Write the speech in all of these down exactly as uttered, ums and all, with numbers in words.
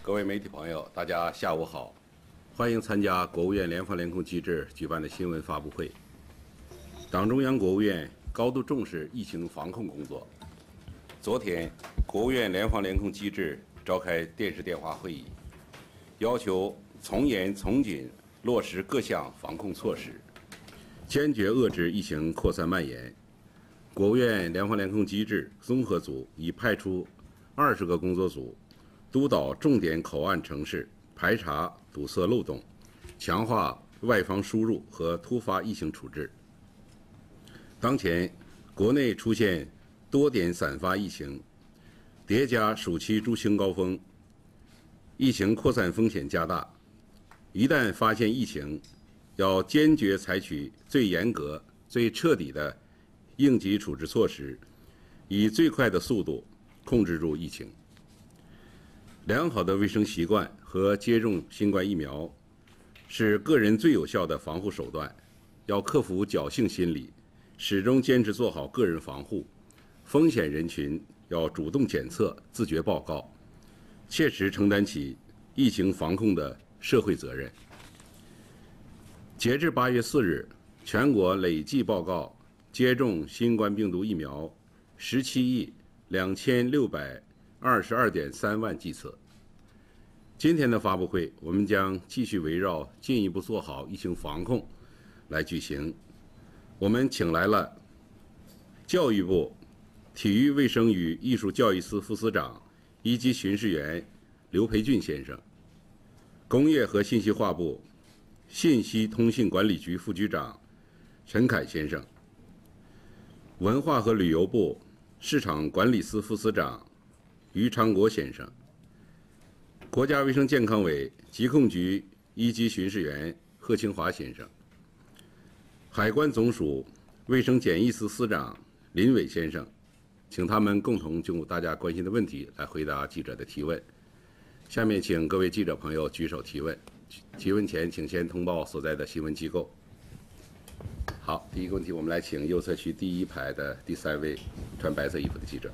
各位媒体朋友，大家下午好，欢迎参加国务院联防联控机制举办的新闻发布会。党中央、国务院高度重视疫情防控工作。昨天，国务院联防联控机制召开电视电话会议，要求从严从紧落实各项防控措施，坚决遏制疫情扩散蔓延。国务院联防联控机制综合组已派出二十个工作组，督导重点口岸城市排查堵塞漏洞，强化外防输入和突发疫情处置。当前，国内出现多点散发疫情，叠加暑期诸星高峰，疫情扩散风险加大。一旦发现疫情，要坚决采取最严格、最彻底的应急处置措施，以最快的速度控制住疫情。良好的卫生习惯和接种新冠疫苗是个人最有效的防护手段。要克服侥幸心理，始终坚持做好个人防护。风险人群要主动检测、自觉报告，切实承担起疫情防控的社会责任。截至八月四日，全国累计报告接种新冠病毒疫苗十七亿两千六百二十二点三万剂次。今天的发布会，我们将继续围绕进一步做好疫情防控来举行。我们请来了教育部体育卫生与艺术教育司副司长、一级巡视员刘培俊先生，工业和信息化部信息通信管理局副局长陈凯先生，文化和旅游部市场管理司副司长于昌国先生，国家卫生健康委疾控局一级巡视员贺清华先生，海关总署卫生检疫司司长林伟先生，请他们共同就大家关心的问题来回答记者的提问。下面请各位记者朋友举手提问，提问前请先通报所在的新闻机构。好，第一个问题，我们来请右侧区第一排的第三位穿白色衣服的记者。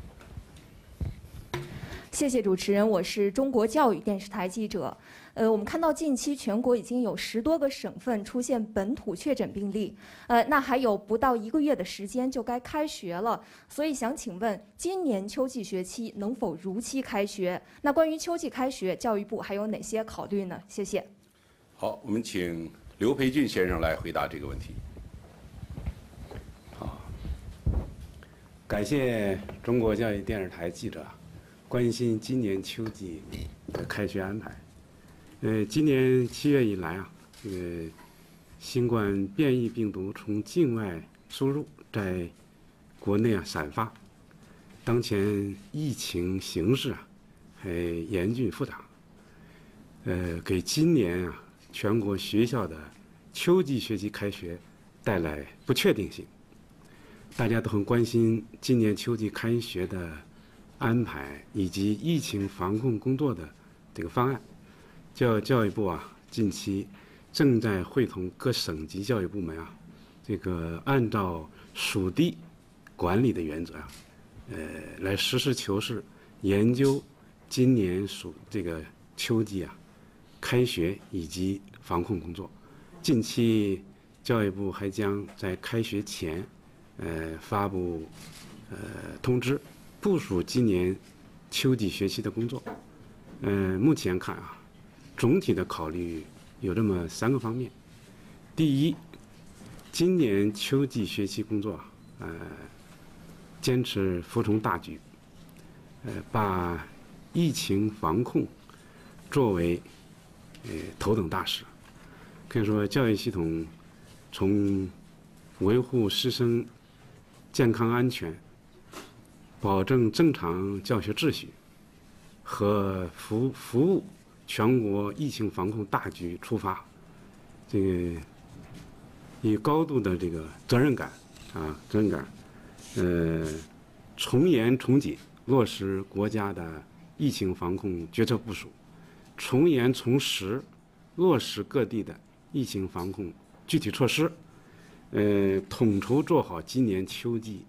谢谢主持人，我是中国教育电视台记者。呃，我们看到近期全国已经有十多个省份出现本土确诊病例，呃，那还有不到一个月的时间就该开学了，所以想请问，今年秋季学期能否如期开学？那关于秋季开学，教育部还有哪些考虑呢？谢谢。 好，我们请刘培俊先生来回答这个问题。 好，感谢中国教育电视台记者关心今年秋季的开学安排。呃，今年七月以来啊，这个新冠变异病毒从境外输入，在国内啊散发。当前疫情形势啊还严峻复杂，呃，给今年啊全国学校的秋季学期开学带来不确定性。大家都很关心今年秋季开学的安排以及疫情防控工作的这个方案。教教育部啊，近期正在会同各省级教育部门啊，这个按照属地管理的原则啊，呃，来实事求是研究今年属这个秋季啊开学以及防控工作。近期教育部还将在开学前，呃，发布呃通知，部署今年秋季学期的工作。呃，目前看啊。总体的考虑有这么三个方面。第一，今年秋季学期工作，呃，坚持服从大局，呃，把疫情防控作为呃头等大事。可以说，教育系统从维护师生健康安全、保证正常教学秩序和服服务全国疫情防控大局出发，这个以高度的这个责任感啊，责任感，呃，从严从紧落实国家的疫情防控决策部署，从严从实落实各地的疫情防控具体措施，呃，统筹做好今年秋季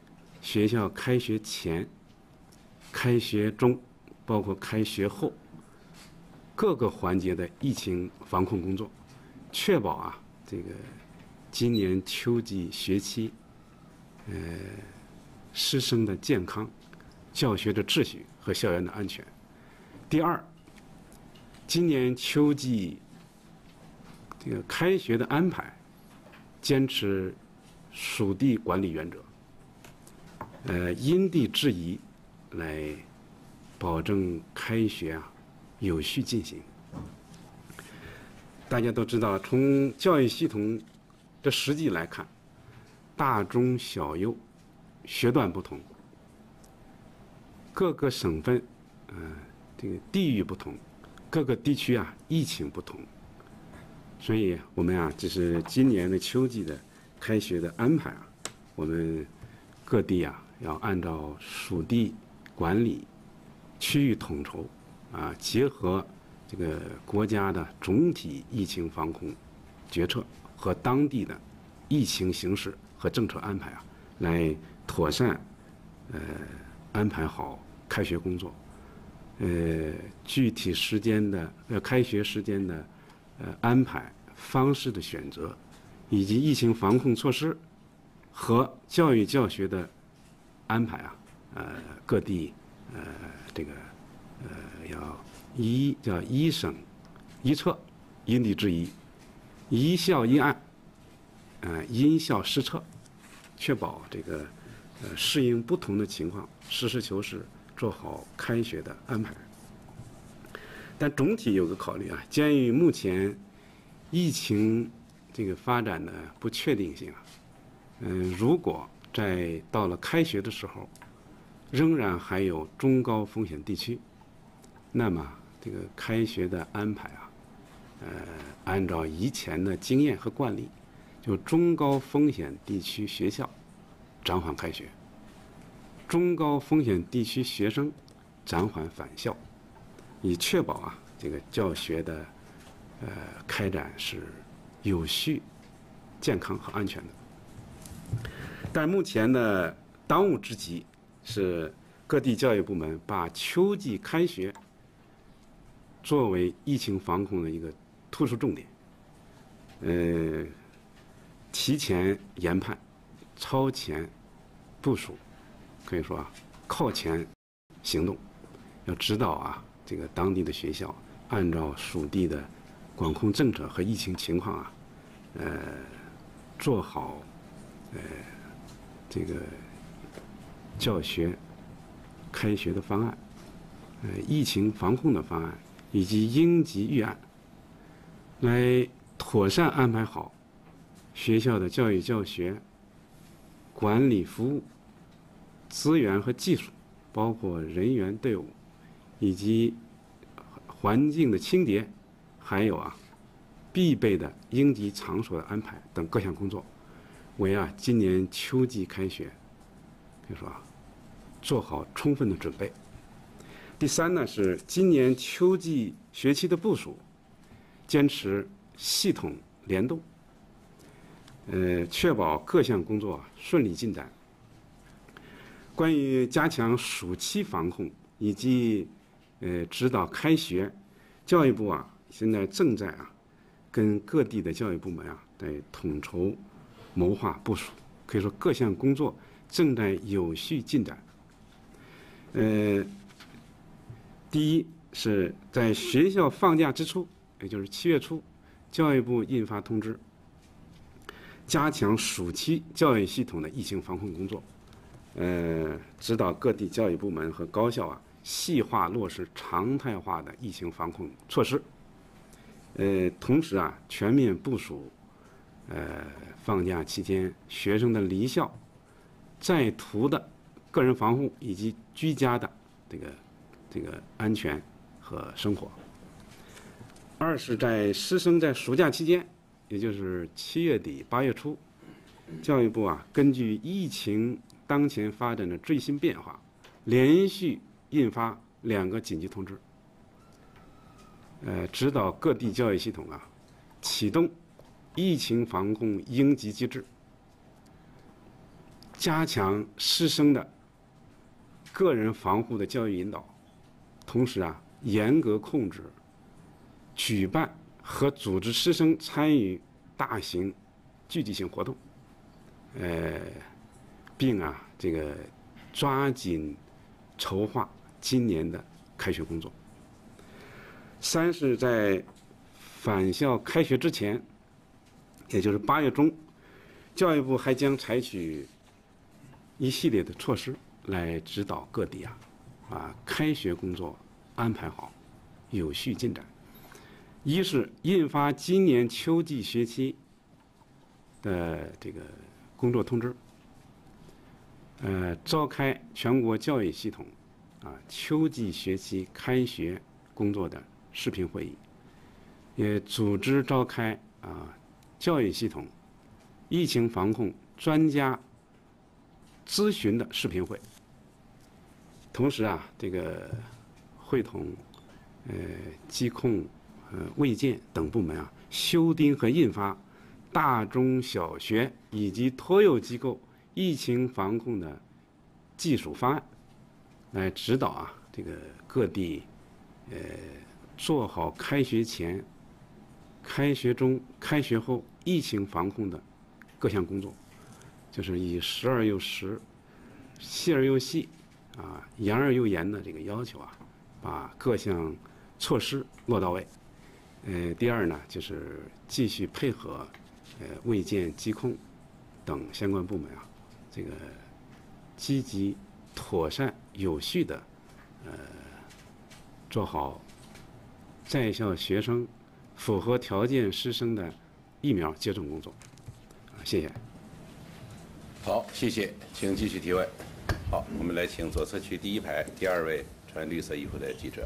学校开学前、开学中，包括开学后各个环节的疫情防控工作，确保啊这个今年秋季学期，呃，师生的健康、教学的秩序和校园的安全。第二，今年秋季这个开学的安排，坚持属地管理原则，呃，因地制宜来保证开学啊有序进行。大家都知道，从教育系统的实际来看，大中小幼学段不同，各个省份，呃，这个地域不同，各个地区啊疫情不同，所以我们啊，这是今年的秋季的开学的安排啊，我们各地啊要按照属地管理、区域统筹啊，结合这个国家的总体疫情防控决策和当地的疫情形势和政策安排啊，来妥善呃安排好开学工作。呃，具体时间的呃开学时间的呃安排方式的选择，以及疫情防控措施和教育教学的安排啊，呃各地呃这个呃要一叫一省一策，因地制宜，一校一案，呃因校施策，确保这个呃适应不同的情况，实事求是做好开学的安排。但总体有个考虑啊，鉴于目前疫情这个发展的不确定性啊，嗯、呃，如果在到了开学的时候，仍然还有中高风险地区，那么这个开学的安排啊，呃，按照以前的经验和惯例，就中高风险地区学校暂缓开学，中高风险地区学生暂缓返校，以确保啊这个教学的呃开展是有序、健康和安全的。但目前的当务之急是各地教育部门把秋季开学作为疫情防控的一个突出重点，呃，提前研判、超前部署，可以说啊，靠前行动，要指导啊这个当地的学校按照属地的管控政策和疫情情况啊，呃，做好呃这个教学开学的方案，呃，疫情防控的方案，以及应急预案，来妥善安排好学校的教育教学、管理服务、资源和技术，包括人员队伍以及环境的清洁，还有啊必备的应急场所的安排等各项工作，为啊今年秋季开学，可以说啊做好充分的准备。第三呢是今年秋季学期的部署，坚持系统联动，呃，确保各项工作顺利进展。关于加强暑期防控以及呃指导开学，教育部啊现在正在啊跟各地的教育部门啊在统筹谋划部署，可以说各项工作正在有序进展。呃，第一是在学校放假之初，也就是七月初，教育部印发通知，加强暑期教育系统的疫情防控工作，呃，指导各地教育部门和高校啊，细化落实常态化的疫情防控措施。呃，同时啊，全面部署，呃，放假期间学生的离校、在途的个人防护以及居家的这个这个安全和生活。二是在师生在暑假期间，也就是七月底八月初，教育部啊根据疫情当前发展的最新变化，连续印发两个紧急通知，呃，指导各地教育系统啊启动疫情防控应急机制，加强师生的个人防护的教育引导，同时啊严格控制举办和组织师生参与大型聚集性活动，呃，并啊这个抓紧筹划今年的开学工作。三是在返校开学之前，也就是八月中，教育部还将采取一系列的措施来指导各地啊，把开学工作安排好，有序进展。一是印发今年秋季学期的这个工作通知，呃，召开全国教育系统啊秋季学期开学工作的视频会议，也组织召开啊教育系统疫情防控专家咨询的视频会。同时啊，这个会同呃疾控、呃卫健等部门啊，修订和印发大中小学以及托幼机构疫情防控的技术方案，来指导啊这个各地呃做好开学前、开学中、开学后疫情防控的各项工作，就是以实而又实、细而又细啊、严而又严的这个要求啊，把各项措施落到位。呃，第二呢，就是继续配合呃卫健、疾控等相关部门啊，这个积极、妥善、有序的呃做好在校学生符合条件师生的疫苗接种工作。啊，谢谢。 好，谢谢，请继续提问。好，我们来请左侧区第一排第二位穿绿色衣服的记者。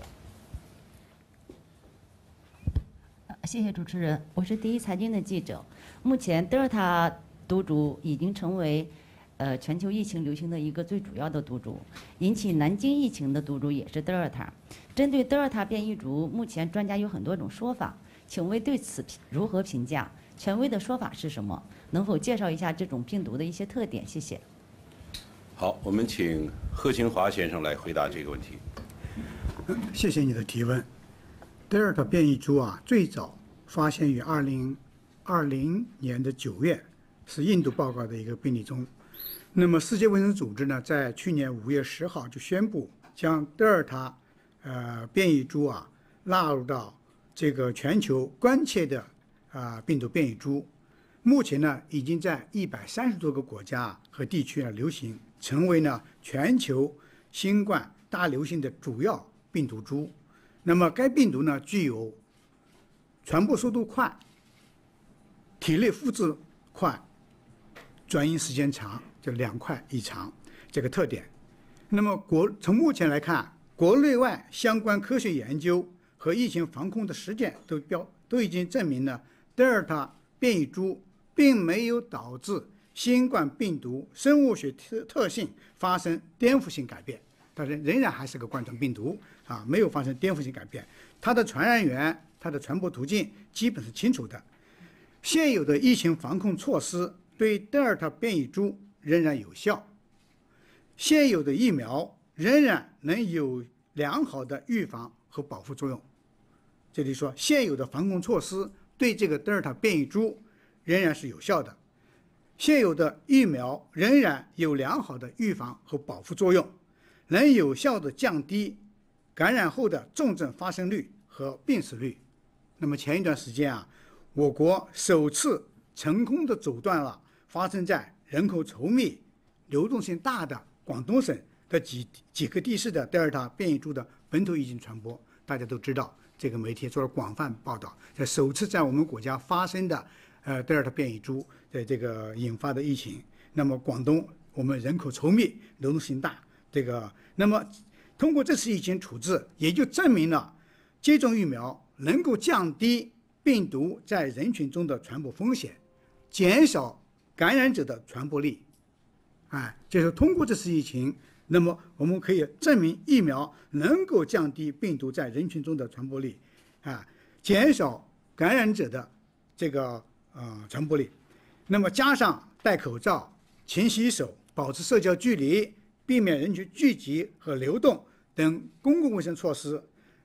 谢谢主持人，我是第一财经的记者。目前德尔塔毒株已经成为呃全球疫情流行的一个最主要的毒株，引起南京疫情的毒株也是德尔塔。针对德尔塔变异株，目前专家有很多种说法，请问对此如何评价？权威的说法是什么？能否介绍一下这种病毒的一些特点？谢谢。 好，我们请贺清华先生来回答这个问题。 谢谢你的提问。德尔塔变异株啊，最早发现于二零二零年的九月，是印度报告的一个病例中。那么世界卫生组织呢，在去年五月十号就宣布将德尔塔呃变异株啊纳入到这个全球关切的啊、呃、病毒变异株。目前呢，已经在一百三十多个国家和地区啊流行，成为呢全球新冠大流行的主要病毒株。那么该病毒呢，具有传播速度快、体内复制快、转移时间长，就两快一长这个特点。那么国从目前来看，国内外相关科学研究和疫情防控的实践都标都已经证明了德尔塔变异株并没有导致新冠病毒生物学特特性发生颠覆性改变，它仍然还是个冠状病毒啊，没有发生颠覆性改变。它的传染源、它的传播途径基本是清楚的。现有的疫情防控措施对德尔塔变异株仍然有效，现有的疫苗仍然能有良好的预防和保护作用。这里说，现有的防控措施对这个德尔塔变异株仍然是有效的，现有的疫苗仍然有良好的预防和保护作用，能有效地降低感染后的重症发生率和病死率。那么前一段时间啊，我国首次成功地阻断了发生在人口稠密、流动性大的广东省的几几个地市的德尔塔变异株的本土疫情传播。大家都知道，这个媒体做了广泛报道，在首次在我们国家发生的呃德尔塔变异株的这个引发的疫情。那么广东我们人口稠密、流动性大，这个那么通过这次疫情处置，也就证明了接种疫苗能够降低病毒在人群中的传播风险，减少感染者的传播力。哎，就是通过这次疫情，那么我们可以证明疫苗能够降低病毒在人群中的传播力，啊，减少感染者的这个呃传播力。那么加上戴口罩、勤洗手、保持社交距离、避免人群聚集和流动等公共卫生措施，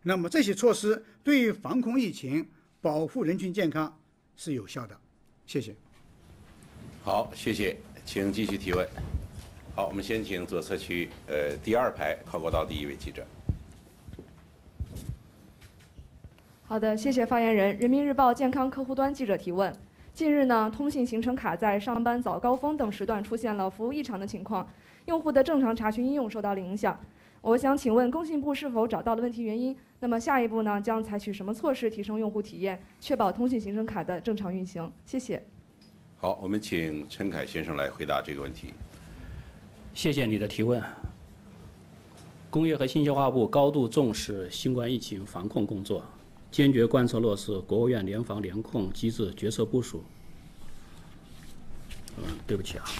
那么这些措施对于防控疫情、保护人群健康是有效的。谢谢。 好，谢谢，请继续提问。好，我们先请左侧区呃第二排靠过道第一位记者。 好的，谢谢发言人。人民日报健康客户端记者提问：近日呢，通信行程卡在上班早高峰等时段出现了服务异常的情况，用户的正常查询应用受到了影响。我想请问工信部是否找到了问题原因？那么下一步呢，将采取什么措施提升用户体验，确保通信行程卡的正常运行？谢谢。 好，我们请陈凯先生来回答这个问题。 谢谢你的提问。工业和信息化部高度重视新冠疫情防控工作，坚决贯彻落实国务院联防联控机制决策部署。嗯，对不起啊。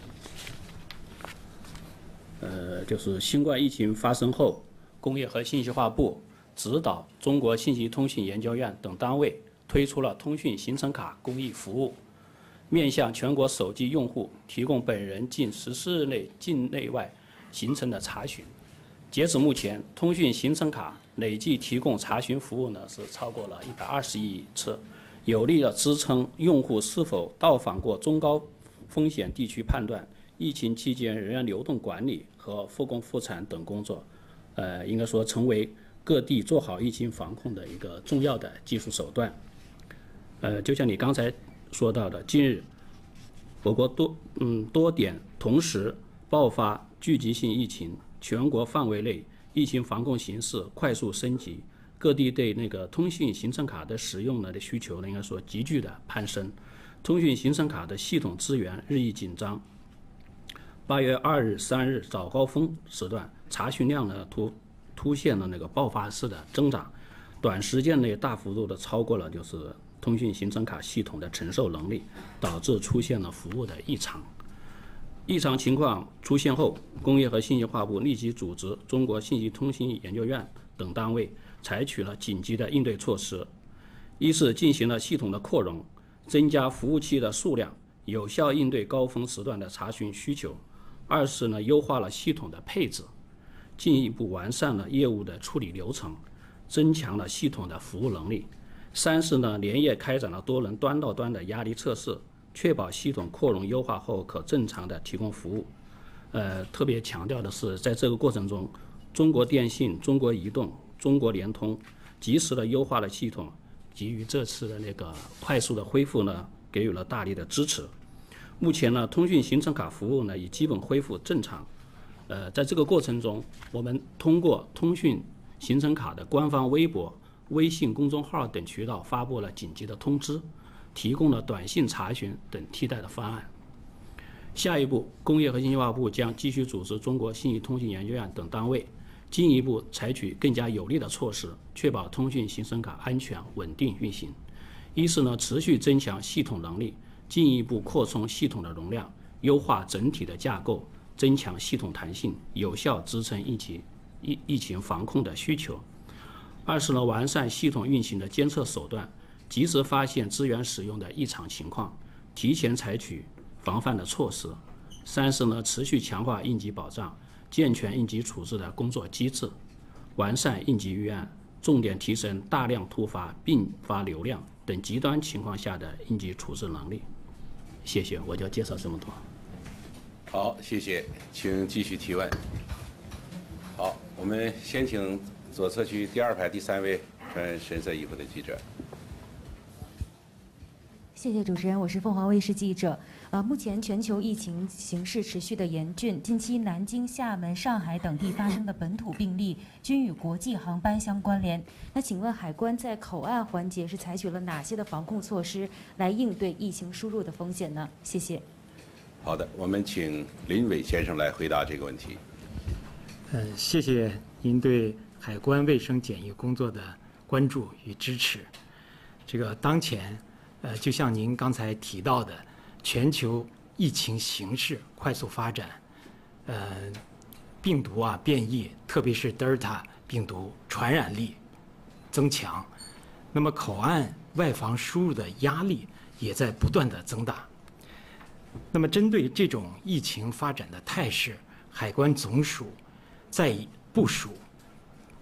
呃，就是新冠疫情发生后，工业和信息化部指导中国信息通信研究院等单位推出了通讯行程卡公益服务，面向全国手机用户提供本人近十四日内境内外行程的查询。截止目前，通讯行程卡累计提供查询服务呢是超过了一百二十亿次，有力的支撑用户是否到访过中高风险地区判断、疫情期间人员流动管理和复工复产等工作，呃，应该说成为各地做好疫情防控的一个重要的技术手段。呃，就像你刚才说到的，近日我国多嗯多点同时爆发聚集性疫情，全国范围内疫情防控形势快速升级，各地对那个通讯行程卡的使用呢的需求呢，应该说急剧的攀升，通讯行程卡的系统资源日益紧张。八月二日、三日早高峰时段，查询量呢突突现了那个爆发式的增长，短时间内大幅度的超过了就是通讯行程卡系统的承受能力，导致出现了服务的异常。异常情况出现后，工业和信息化部立即组织中国信息通信研究院等单位采取了紧急的应对措施。一是进行了系统的扩容，增加服务器的数量，有效应对高峰时段的查询需求；二是呢，优化了系统的配置，进一步完善了业务的处理流程，增强了系统的服务能力；三是呢，连夜开展了多轮端到端的压力测试，确保系统扩容优化后可正常的提供服务。呃，特别强调的是，在这个过程中，中国电信、中国移动、中国联通及时的优化了系统，给予这次的那个快速的恢复呢，给予了大力的支持。目前呢，通讯行程卡服务呢已基本恢复正常。呃，在这个过程中，我们通过通讯行程卡的官方微博、微信公众号等渠道发布了紧急的通知，提供了短信查询等替代的方案。下一步，工业和信息化部将继续组织中国信息通信研究院等单位，进一步采取更加有力的措施，确保通讯行程卡安全稳定运行。一是呢，持续增强系统能力，进一步扩充系统的容量，优化整体的架构，增强系统弹性，有效支撑疫情疫疫情防控的需求。二是呢，完善系统运行的监测手段，及时发现资源使用的异常情况，提前采取防范的措施。三是呢，持续强化应急保障，健全应急处置的工作机制，完善应急预案，重点提升大量突发、并发流量等极端情况下的应急处置能力。谢谢，我就介绍这么多。 好，谢谢，请继续提问。好，我们先请左侧区第二排第三位穿深色衣服的记者。 谢谢主持人，我是凤凰卫视记者。呃，目前全球疫情形势持续的严峻，近期南京、厦门、上海等地发生的本土病例均与国际航班相关联。那请问海关在口岸环节是采取了哪些的防控措施来应对疫情输入的风险呢？谢谢。 好的，我们请林伟先生来回答这个问题。 呃，谢谢您对海关卫生检疫工作的关注与支持。这个当前。呃，就像您刚才提到的，全球疫情形势快速发展，呃，病毒啊变异，特别是德尔塔病毒传染力增强，那么口岸外防输入的压力也在不断的增大。那么针对这种疫情发展的态势，海关总署在部署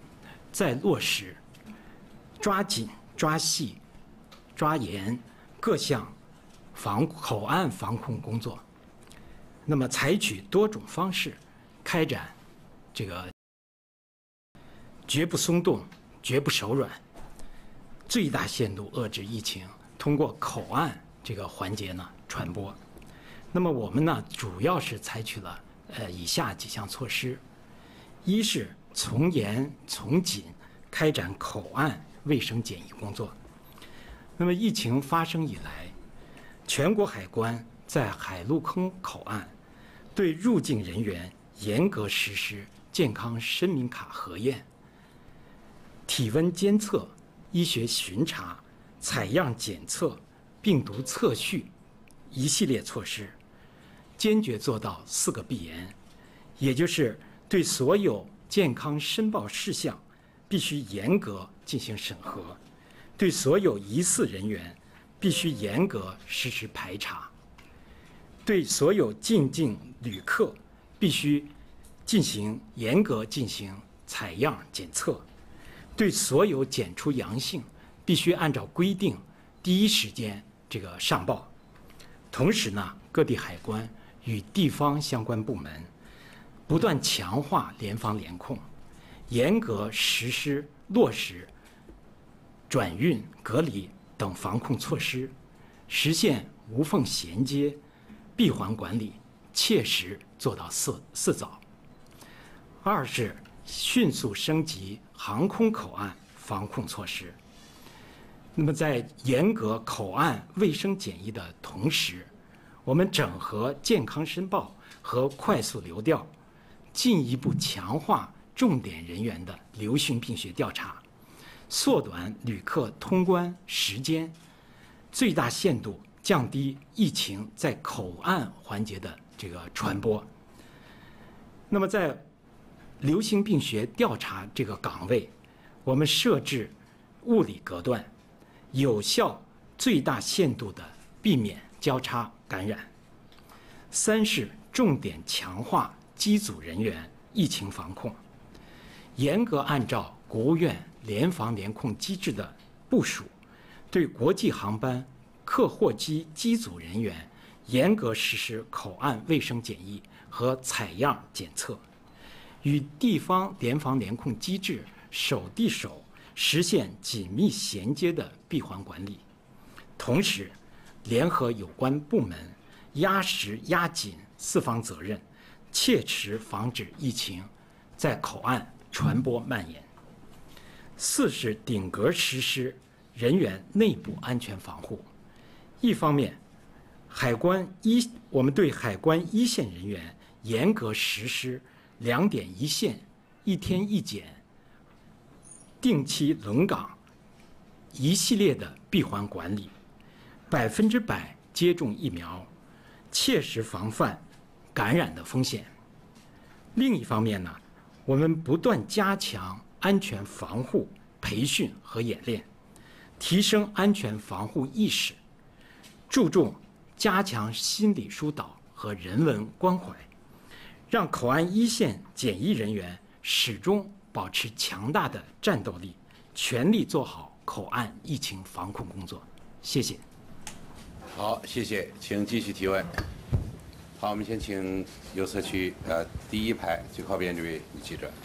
再落实，抓紧、抓细、抓严各项防口岸防控工作。那么，采取多种方式开展这个，绝不松动，绝不手软，最大限度遏制疫情通过口岸这个环节呢传播。那么我们呢，主要是采取了呃以下几项措施：一是从严从紧开展口岸卫生检疫工作。那么疫情发生以来，全国海关在海陆空口岸对入境人员严格实施健康申明卡核验、体温监测、医学巡查、采样检测、病毒测序一系列措施，坚决做到四个必严，也就是对所有健康申报事项必须严格进行审核，对所有疑似人员必须严格实施排查，对所有进境旅客必须进行严格进行采样检测，对所有检出阳性必须按照规定第一时间这个上报。同时呢，各地海关与地方相关部门不断强化联防联控，严格实施落实转运、隔离等防控措施，实现无缝衔接、闭环管理，切实做到四四早。二是迅速升级航空口岸防控措施。那么在严格口岸卫生检疫的同时，我们整合健康申报和快速流调，进一步强化重点人员的流行病学调查，缩短旅客通关时间，最大限度降低疫情在口岸环节的这个传播。那么在流行病学调查这个岗位，我们设置物理隔断，有效最大限度的避免交叉感染。三是重点强化机组人员疫情防控，严格按照国务院联防联控机制的部署，对国际航班客货机机组人员严格实施口岸卫生检疫和采样检测，与地方联防联控机制手递手实现紧密衔接的闭环管理。同时，联合有关部门压实压紧四方责任，切实防止疫情在口岸传播蔓延。四是顶格实施人员内部安全防护。一方面，海关一我们对海关一线人员严格实施两点一线、一天一检、定期轮岗一系列的闭环管理，百分之百接种疫苗，切实防范感染的风险。另一方面呢，我们不断加强安全防护培训和演练，提升安全防护意识，注重加强心理疏导和人文关怀，让口岸一线检疫人员始终保持强大的战斗力，全力做好口岸疫情防控工作。谢谢。 好，谢谢，请继续提问。好，我们先请右侧区呃第一排最靠边这位女记者。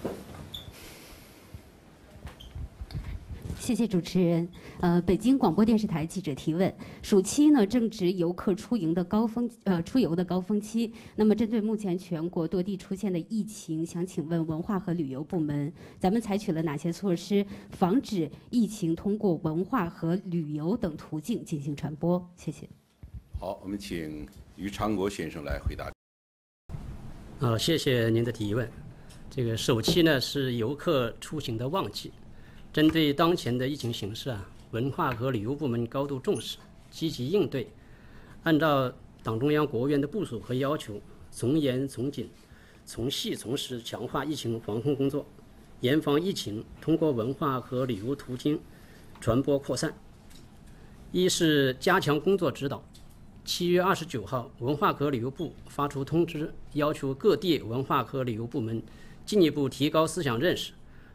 谢谢主持人。呃，北京广播电视台记者提问：暑期呢正值游客出营的高峰，呃，出游的高峰期。那么，针对目前全国多地出现的疫情，想请问文化和旅游部门，咱们采取了哪些措施，防止疫情通过文化和旅游等途径进行传播？谢谢。 好，我们请于长国先生来回答。 呃，谢谢您的提问。这个暑期呢是游客出行的旺季。针对当前的疫情形势啊，文化和旅游部门高度重视，积极应对，按照党中央、国务院的部署和要求，从严从紧、从细从实强化疫情防控工作，严防疫情通过文化和旅游途径传播扩散。一是加强工作指导。七月二十九号，文化和旅游部发出通知，要求各地文化和旅游部门进一步提高思想认识，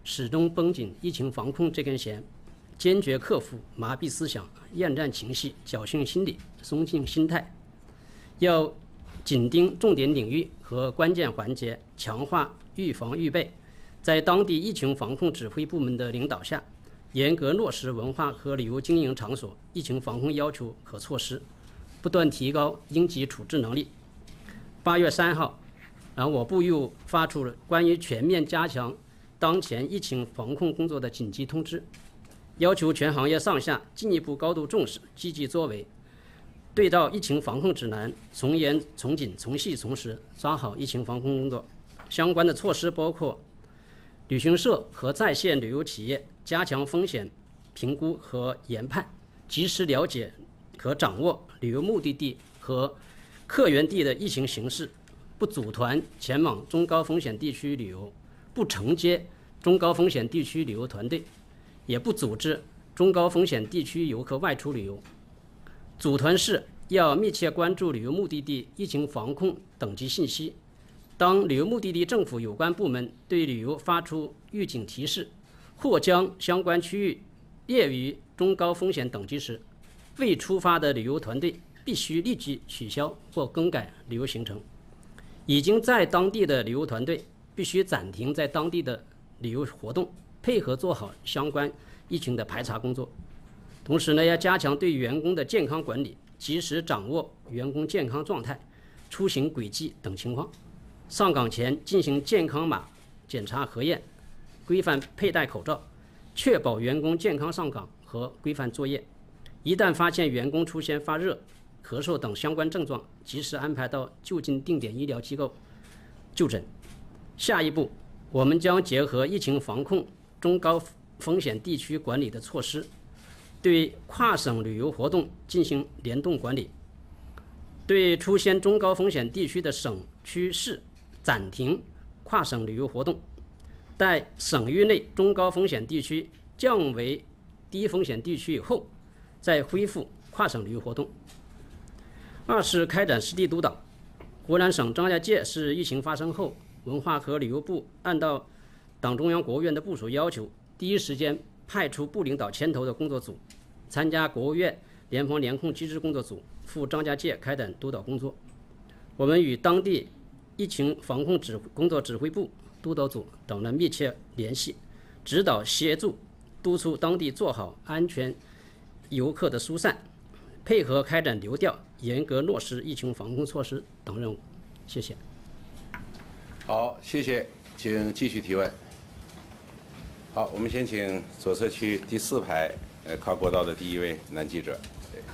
始终绷紧疫情防控这根弦，坚决克服麻痹思想、厌战情绪、侥幸心理、松静心态，要紧盯重点领域和关键环节，强化预防预备，在当地疫情防控指挥部门的领导下，严格落实文化和旅游经营场所疫情防控要求和措施，不断提高应急处置能力。八月三号，然后我部又发出了关于全面加强当前疫情防控工作的紧急通知，要求全行业上下进一步高度重视，积极作为，对照疫情防控指南，从严从紧从细从实抓好疫情防控工作。相关的措施包括旅行社和在线旅游企业加强风险评估和研判，及时了解和掌握旅游目的地和客源地的疫情形势，不组团前往中高风险地区旅游，不承接中高风险地区旅游团队，也不组织中高风险地区游客外出旅游。组团时要密切关注旅游目的地疫情防控等级信息。当旅游目的地政府有关部门对旅游发出预警提示，或将相关区域列于中高风险等级时，未出发的旅游团队必须立即取消或更改旅游行程。已经在当地的旅游团队必须暂停在当地的旅游活动，配合做好相关疫情的排查工作。同时呢，要加强对员工的健康管理，及时掌握员工健康状态、出行轨迹等情况。上岗前进行健康码检查核验，规范佩戴口罩，确保员工健康上岗和规范作业。一旦发现员工出现发热、咳嗽等相关症状，及时安排到就近定点医疗机构就诊。下一步，我们将结合疫情防控中高风险地区管理的措施，对跨省旅游活动进行联动管理，对出现中高风险地区的省区市暂停跨省旅游活动，待省域内中高风险地区降为低风险地区以后，再恢复跨省旅游活动。二是开展实地督导。湖南省张家界市疫情发生后，文化和旅游部按照党中央国务院的部署要求，第一时间派出部领导牵头的工作组，参加国务院联防联控机制工作组赴张家界开展督导工作。我们与当地疫情防控指工作指挥部、督导组等人密切联系，指导协助督促当地做好安全游客的疏散，配合开展流调，严格落实疫情防控措施等任务。谢谢。 好，谢谢，请继续提问。好，我们先请左侧区第四排呃跨过道的第一位男记者。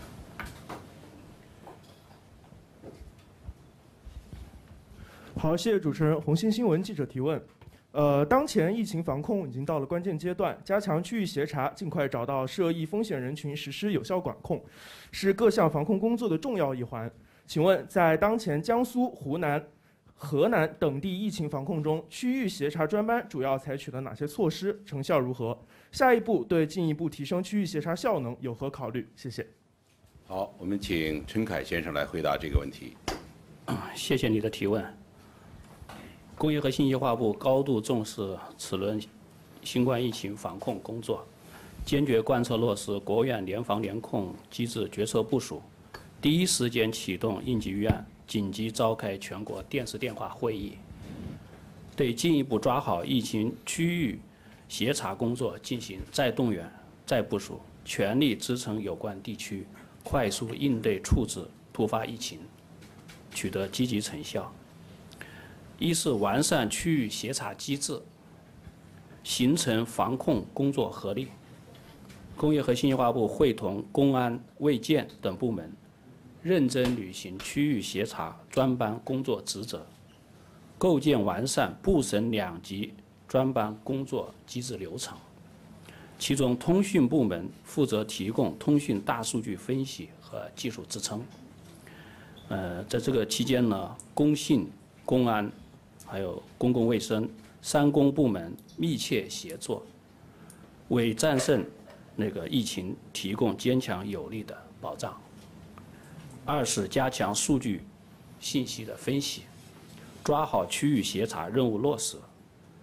好，谢谢主持人。红星新闻记者提问。呃，当前疫情防控已经到了关键阶段，加强区域协查，尽快找到涉疫风险人群，实施有效管控，是各项防控工作的重要一环。请问，在当前江苏、湖南、河南等地疫情防控中，区域协查专班主要采取了哪些措施？成效如何？下一步对进一步提升区域协查效能有何考虑？谢谢。 好，我们请陈凯先生来回答这个问题。 谢谢你的提问。工业和信息化部高度重视此轮新冠疫情防控工作，坚决贯彻落实国务院联防联控机制决策部署，第一时间启动应急预案，紧急召开全国电视电话会议，对进一步抓好疫情区域协查工作进行再动员、再部署，全力支撑有关地区快速应对处置突发疫情，取得积极成效。一是完善区域协查机制，形成防控工作合力。工业和信息化部会同公安、卫健等部门，认真履行区域协查专班工作职责，构建完善部省两级专班工作机制流程。其中，通讯部门负责提供通讯大数据分析和技术支撑。呃，在这个期间呢，工信、公安还有公共卫生三公部门密切协作，为战胜那个疫情提供坚强有力的保障。二是加强数据信息的分析，抓好区域协查任务落实，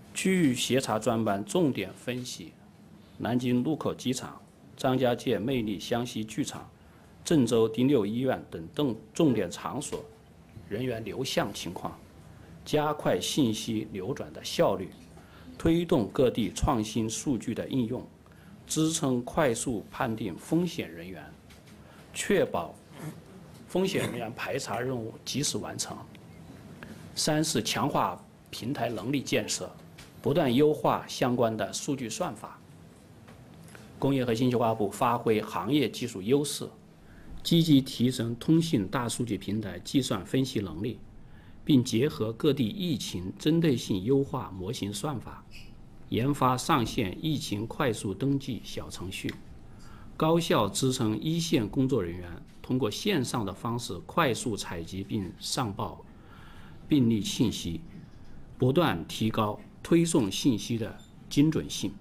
区域协查专班重点分析南京禄口机场、张家界魅力湘西剧场、郑州第六医院等重重点场所人员流向情况，加快信息流转的效率，推动各地创新数据的应用，支撑快速判定风险人员，确保风险人员排查任务及时完成。三是强化平台能力建设，不断优化相关的数据算法。工业和信息化部发挥行业技术优势，积极提升通信大数据平台计算分析能力，并结合各地疫情针对性优化模型算法，研发上线疫情快速登记小程序，高效支撑一线工作人员通过线上的方式快速采集并上报病例信息，不断提高推送信息的精准性。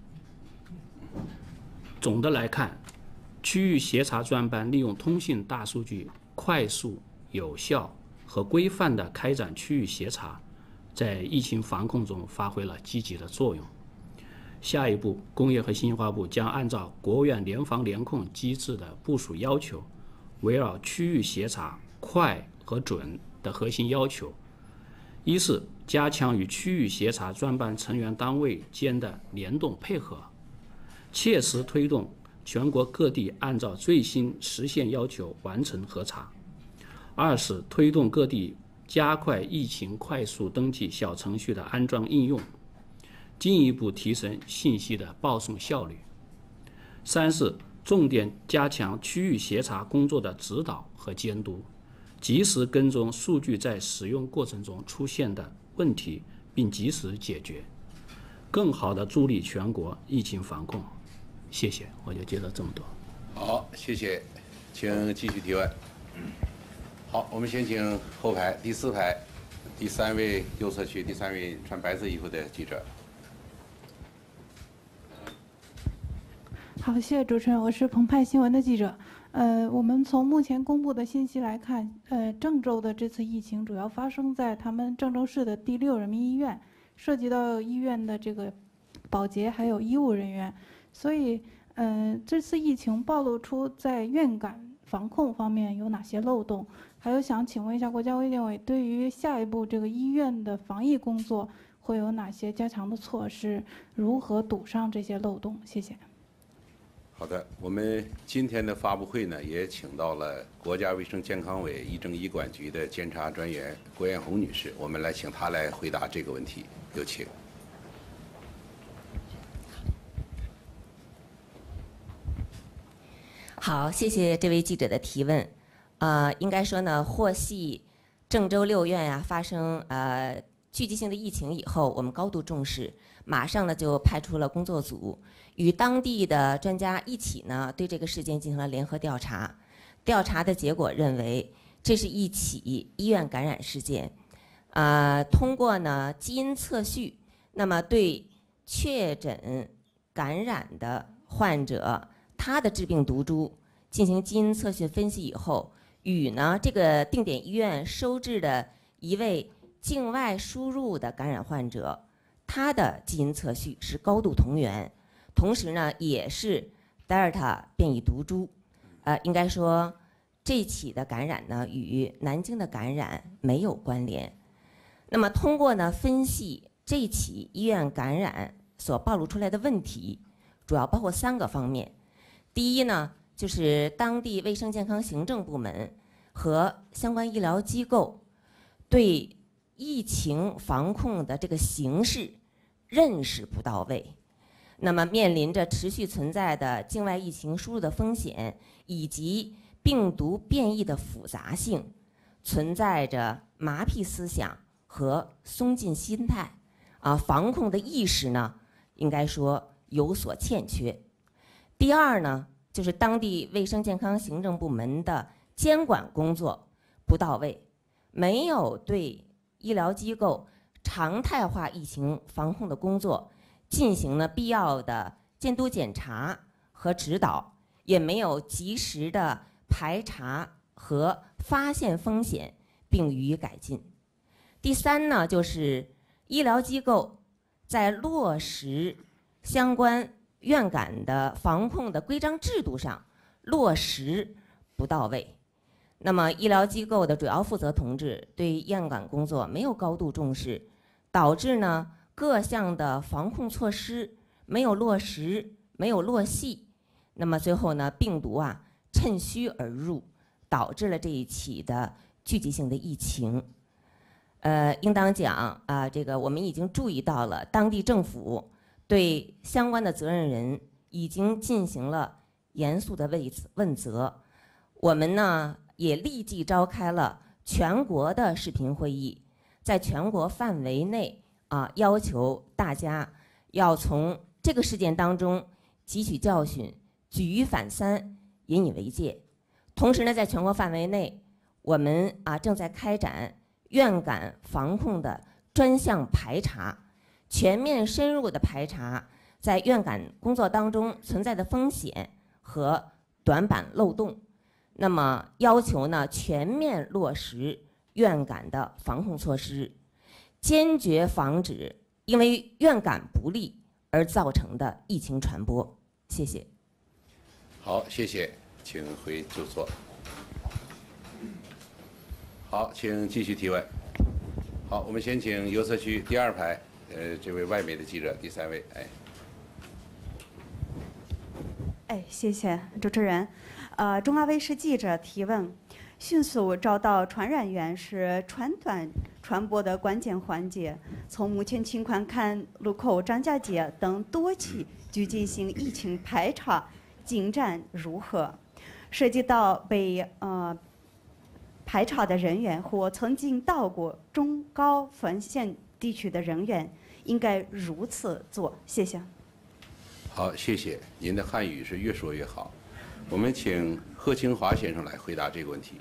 总的来看，区域协查专班利用通信大数据快速、有效和规范地开展区域协查，在疫情防控中发挥了积极的作用。下一步，工业和信息化部将按照国务院联防联控机制的部署要求，围绕区域协查快和准的核心要求，一是加强与区域协查专班成员单位间的联动配合，切实推动全国各地按照最新时限要求完成核查；二是推动各地加快疫情快速登记小程序的安装应用，进一步提升信息的报送效率；三是重点加强区域协查工作的指导和监督，及时跟踪数据在使用过程中出现的问题，并及时解决，更好地助力全国疫情防控。谢谢，我就接到这么多。 好，谢谢，请继续提问。好，我们先请后排第四排第三位右侧区第三位穿白色衣服的记者。 好，谢谢主持人，我是澎湃新闻的记者。呃，我们从目前公布的信息来看，呃，郑州的这次疫情主要发生在他们郑州市的第六人民医院，涉及到医院的这个保洁还有医务人员，所以，呃，这次疫情暴露出在院感防控方面有哪些漏洞？还有想请问一下国家卫健委，对于下一步这个医院的防疫工作会有哪些加强的措施？如何堵上这些漏洞？谢谢。 好的，我们今天的发布会呢，也请到了国家卫生健康委医政医管局的监察专员郭艳红女士，我们来请她来回答这个问题，有请。 好，谢谢这位记者的提问。呃，应该说呢，获悉郑州六院呀、啊、发生呃聚集性的疫情以后，我们高度重视，马上呢就派出了工作组，与当地的专家一起呢对这个事件进行了联合调查。调查的结果认为，这是一起医院感染事件。呃，通过呢基因测序，那么对确诊感染的患者，他的致病毒株进行基因测序分析以后，与呢这个定点医院收治的一位境外输入的感染患者，他的基因测序是高度同源，同时呢也是德尔塔变异毒株。呃，应该说这起的感染呢与南京的感染没有关联。那么通过呢分析这起医院感染所暴露出来的问题，主要包括三个方面。第一呢，就是当地卫生健康行政部门和相关医疗机构对疫情防控的这个形势认识不到位，那么面临着持续存在的境外疫情输入的风险，以及病毒变异的复杂性，存在着麻痹思想和松劲心态，啊，防控的意识呢，应该说有所欠缺。第二呢，就是当地卫生健康行政部门的监管工作不到位，没有对医疗机构常态化疫情防控的工作进行了必要的监督检查和指导，也没有及时的排查和发现风险并予以改进。第三呢，就是医疗机构在落实相关院感的防控的规章制度上落实不到位。那么医疗机构的主要负责同志对院感工作没有高度重视，导致呢各项的防控措施没有落实，没有落细。那么最后呢，病毒啊趁虚而入，导致了这一起的聚集性的疫情。呃，应当讲啊、呃，这个我们已经注意到了，当地政府对相关的责任人已经进行了严肃的问问责。我们呢也立即召开了全国的视频会议，在全国范围内啊，要求大家要从这个事件当中汲取教训，举一反三，引以为戒。同时呢，在全国范围内，我们啊正在开展院感防控的专项排查，全面深入的排查在院感工作当中存在的风险和短板漏洞。那么要求呢全面落实院感的防控措施，坚决防止因为院感不力而造成的疫情传播。谢谢。 好，谢谢，请回就座。好，请继续提问。好，我们先请右侧区第二排，呃，这位外媒的记者，第三位，哎。 哎，谢谢主持人。呃，中华卫视记者提问：迅速找到传染源是传短传播的关键环节。从目前情况看，路口、张家界等多起聚集性疫情排查进展如何？涉及到被呃排查的人员或曾经到过中高风险地区的人员，应该如此做。谢谢。 好，谢谢。您的汉语是越说越好。我们请贺清华先生来回答这个问题。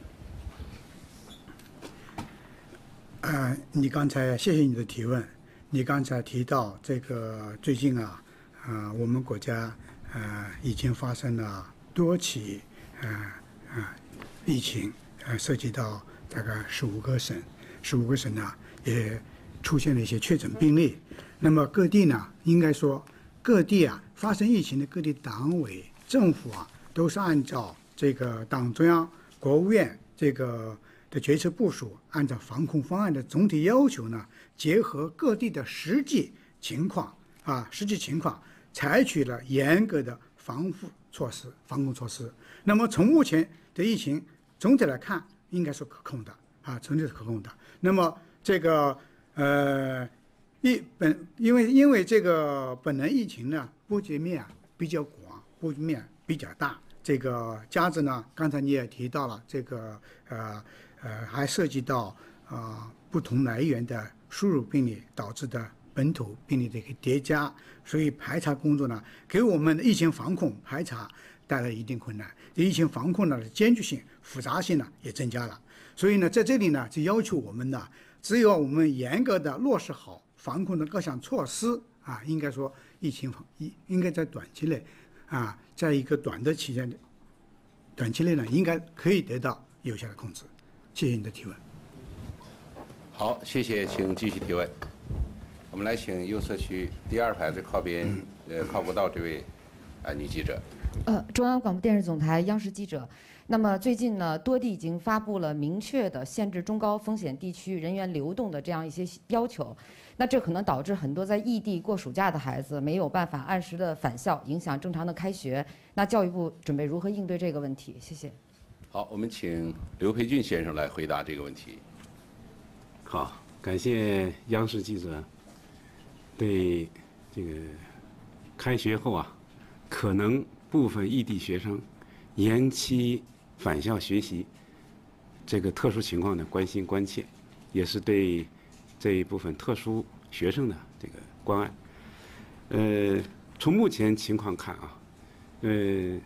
呃，你刚才谢谢你的提问。你刚才提到这个最近啊，啊、呃，我们国家呃已经发生了多起呃呃疫情，呃涉及到大概十五个省，十五个省呢也出现了一些确诊病例。那么各地呢，应该说各地啊发生疫情的各地党委政府啊。都是按照这个党中央、国务院这个的决策部署，按照防控方案的总体要求呢，结合各地的实际情况啊，实际情况，采取了严格的防护措施、防控措施。那么从目前的疫情总体来看，应该是可控的啊，总体是可控的。那么这个呃，一本因为因为这个本轮疫情呢，波及面比较广，波及面比较大。这个加之呢，刚才你也提到了，这个呃呃，还涉及到啊、呃、不同来源的输入病例导致的本土病例的一个叠加，所以排查工作呢，给我们的疫情防控排查带来一定困难。疫情防控呢的艰巨性、复杂性呢也增加了。所以呢，在这里呢，就要求我们呢，只有我们严格的落实好防控的各项措施啊，应该说疫情防应应该在短期内。啊，在一个短的期间，短期内呢，应该可以得到有效的控制。谢谢你的提问。 好，谢谢，请继续提问。我们来请右侧区第二排的靠边，呃，靠过道这位啊女记者。 呃，中央广播电视总台央视记者。那么最近呢，多地已经发布了明确的限制中高风险地区人员流动的这样一些要求。那这可能导致很多在异地过暑假的孩子没有办法按时的返校，影响正常的开学。那教育部准备如何应对这个问题？谢谢。 好，我们请刘培俊先生来回答这个问题。 好，感谢央视记者对这个开学后啊，可能部分异地学生延期返校学习这个特殊情况的关心关切，也是对这一部分特殊学生的这个关爱。呃，从目前情况看啊，呃，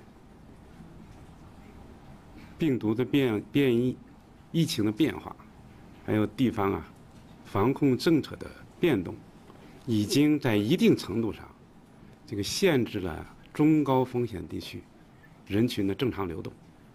病毒的变变异、疫情的变化，还有地方啊防控政策的变动，已经在一定程度上这个限制了中高风险地区人群的正常流动。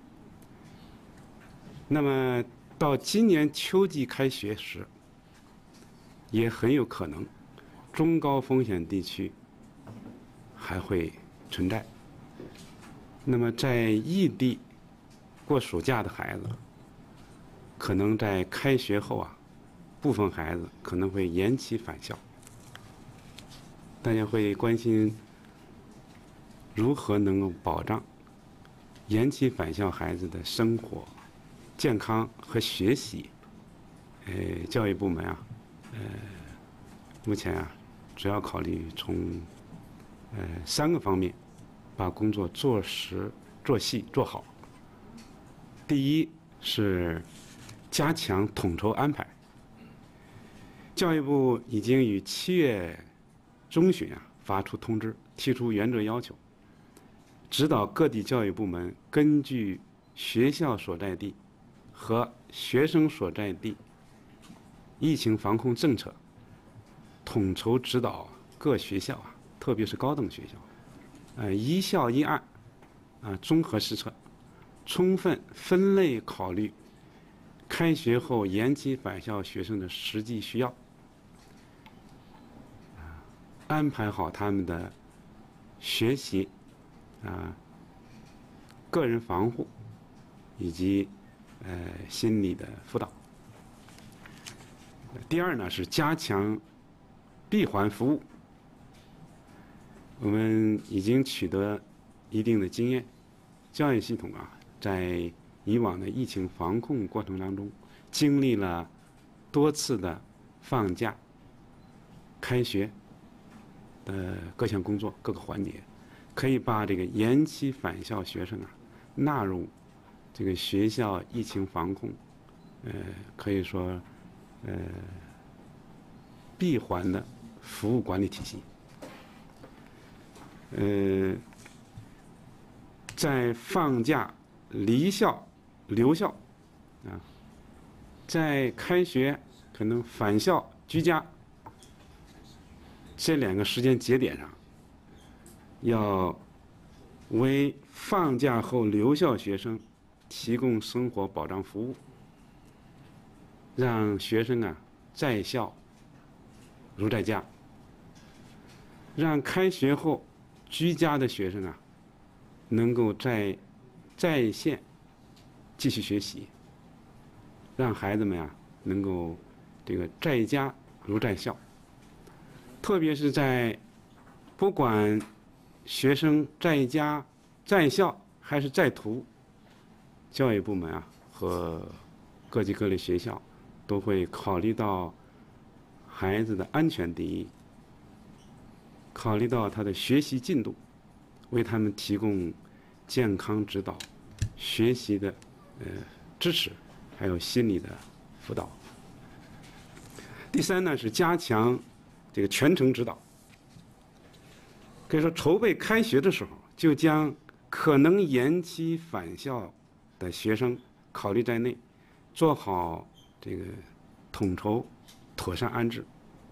那么到今年秋季开学时，也很有可能中高风险地区还会存在。那么在异地过暑假的孩子，可能在开学后啊，部分孩子可能会延期返校。大家会关心如何能够保障延期返校孩子的生活、健康和学习。呃，教育部门啊，呃，目前啊，主要考虑从呃三个方面，把工作做实、做细、做好。第一是加强统筹安排。教育部已经于七月中旬啊发出通知，提出原则要求，指导各地教育部门根据学校所在地和学生所在地疫情防控政策，统筹指导各学校啊，特别是高等学校，呃，一校一案啊，综合施策，充分分类考虑开学后延期返校学生的实际需要，安排好他们的学习啊、个人防护以及呃心理的辅导。第二呢是加强闭环服务。我们已经取得一定的经验，教育系统啊，在以往的疫情防控过程当中，经历了多次的放假、开学的各项工作各个环节，可以把这个延期返校学生啊纳入这个学校疫情防控，呃，可以说呃闭环的服务管理体系。呃，在放假、离校、留校啊，在开学、可能返校、居家这两个时间节点上，要为放假后留校学生提供生活保障服务，让学生啊在校如在家，让开学后居家的学生啊，能够在在线继续学习，让孩子们啊能够这个在家如在校。特别是在不管学生在家、在校还是在途，教育部门啊和各级各类学校都会考虑到孩子的安全第一，考虑到他的学习进度，为他们提供健康指导、学习的呃支持，还有心理的辅导。第三呢是加强这个全程指导，可以说筹备开学的时候，就将可能延期返校的学生考虑在内，做好这个统筹、妥善安置。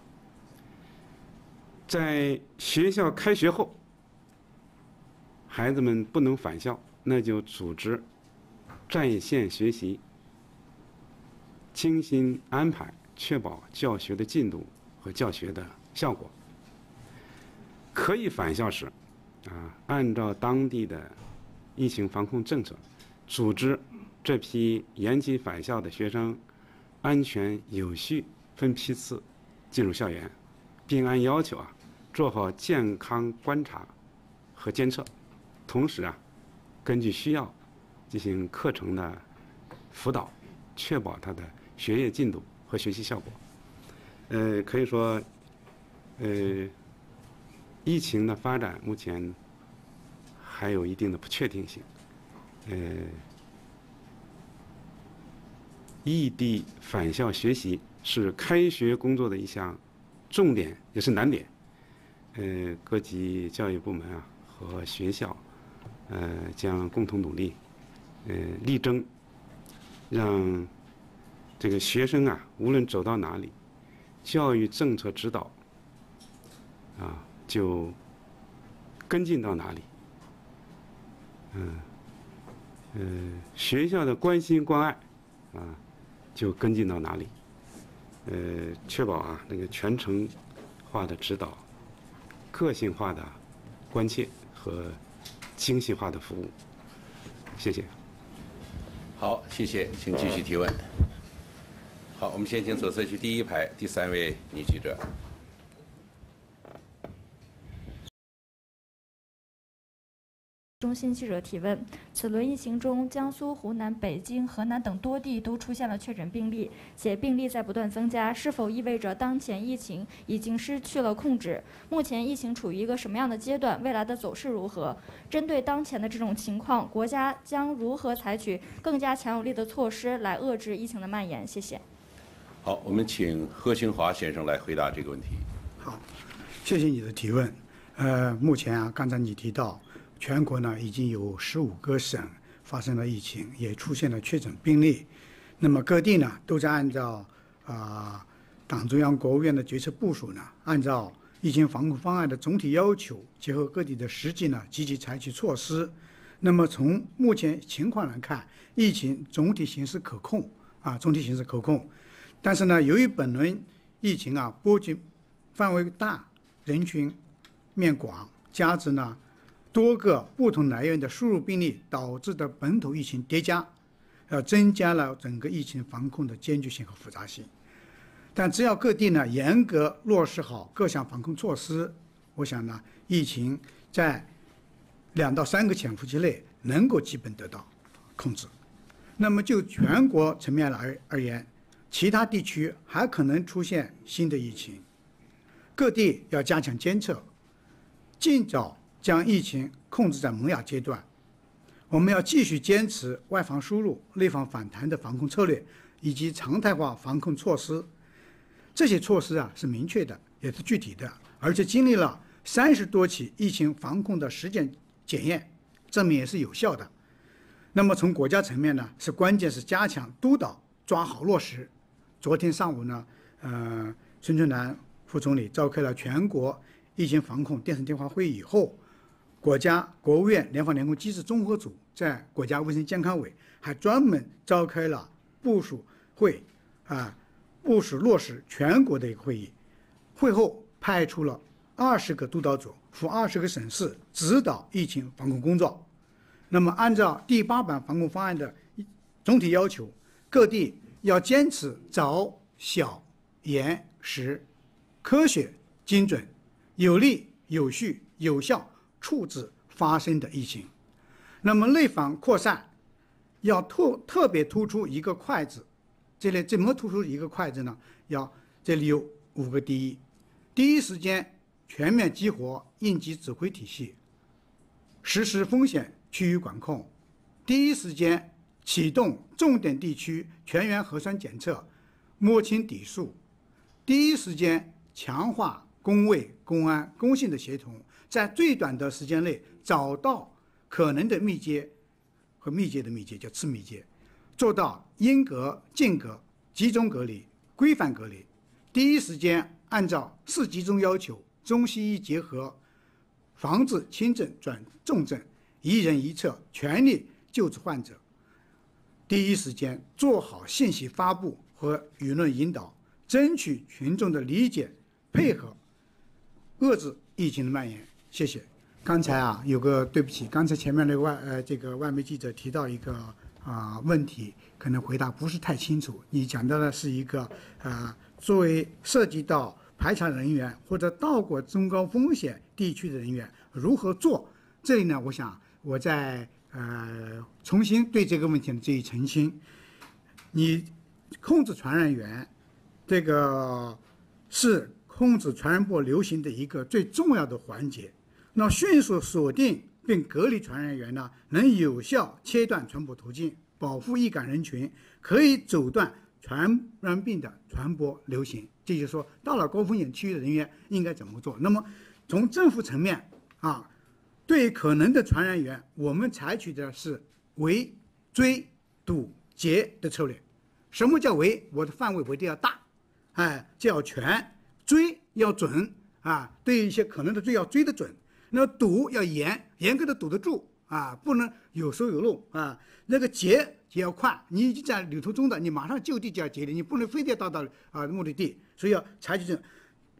在学校开学后，孩子们不能返校，那就组织在线学习，精心安排，确保教学的进度和教学的效果。可以返校时，啊，按照当地的疫情防控政策，组织这批延期返校的学生安全有序分批次进入校园，并按要求啊做好健康观察和监测，同时啊根据需要进行课程的辅导，确保他的学业进度和学习效果。呃，可以说，呃，疫情的发展目前还有一定的不确定性。呃，异地返校学习是开学工作的一项重点，也是难点。呃，各级教育部门啊和学校，呃，将共同努力，呃，力争让这个学生啊，无论走到哪里，教育政策指导啊，就跟进到哪里。嗯，呃，学校的关心关爱啊，就跟进到哪里。呃，确保啊那个全程化的指导、个性化的关切和精细化的服务。谢谢。 好，谢谢，请继续提问。好，我们先请左侧区第一排第三位女记者。 中心记者提问：此轮疫情中，江苏、湖南、北京、河南等多地都出现了确诊病例，且病例在不断增加，是否意味着当前疫情已经失去了控制？目前疫情处于一个什么样的阶段？未来的走势如何？针对当前的这种情况，国家将如何采取更加强有力的措施来遏制疫情的蔓延？谢谢。 好，我们请贺清华先生来回答这个问题。 好，谢谢你的提问。呃，目前啊，刚才你提到。全国呢已经有十五个省发生了疫情，也出现了确诊病例。那么各地呢都在按照啊、呃、党中央、国务院的决策部署呢，按照疫情防控方案的总体要求，结合各地的实际呢，积极采取措施。那么从目前情况来看，疫情总体形势可控啊，总体形势可控。但是呢，由于本轮疫情啊波及范围大，人群面广，加之呢。多个不同来源的输入病例导致的本土疫情叠加，呃，增加了整个疫情防控的艰巨性和复杂性。但只要各地呢严格落实好各项防控措施，我想呢，疫情在两到三个潜伏期内能够基本得到控制。那么就全国层面而而言，其他地区还可能出现新的疫情，各地要加强监测，尽早将疫情控制在萌芽阶段。我们要继续坚持外防输入、内防反弹的防控策略，以及常态化防控措施。这些措施啊是明确的，也是具体的，而且经历了三十多起疫情防控的实践检验，证明也是有效的。那么从国家层面呢，是关键是加强督导，抓好落实。昨天上午呢，呃，孙春兰副总理召开了全国疫情防控电视电话会议以后，国家国务院联防联控机制综合组在国家卫生健康委还专门召开了部署会，啊，部署落实全国的一个会议。会后派出了二十个督导组赴二十个省市指导疫情防控工作。那么按照第八版防控方案的总体要求，各地要坚持早、小、严、实，科学、精准、有力、有序、有效处置发生的疫情。那么内防扩散要特特别突出一个快字，这里怎么突出一个快字呢？要这里有五个第一：第一时间全面激活应急指挥体系，实施风险区域管控；第一时间启动重点地区全员核酸检测，摸清底数；第一时间强化公卫、公安、公信的协同，在最短的时间内找到可能的密接和密接的密接，叫次密接，做到因隔、间隔、集中隔离、规范隔离。第一时间按照市集中要求，中西医结合，防治轻症转重症，一人一策，全力救治患者。第一时间做好信息发布和舆论引导，争取群众的理解配合，遏制疫情的蔓延。谢谢。刚才啊，有个对不起，刚才前面那个外呃这个外媒记者提到一个啊、呃、问题，可能回答不是太清楚。你讲到的是一个啊、呃，作为涉及到排查人员或者到过中高风险地区的人员如何做？这里呢，我想我在呃重新对这个问题的这一澄清。你控制传染源，这个是控制传染播流行的一个最重要的环节。那迅速锁定并隔离传染源呢，能有效切断传播途径，保护易感人群，可以阻断传染病的传播流行。这就是说，到了高风险区域的人员应该怎么做？那么，从政府层面啊，对可能的传染源，我们采取的是围、追、堵、截的策略。什么叫围？我的范围围得要大，哎，就要全；追要准啊，对一些可能的追要追得准。那堵要严，严格的堵得住啊，不能有疏有漏啊。那个截也要快，你已经在旅途中的，你马上就地就要截离，你不能非得到到啊目的地，所以要采取这种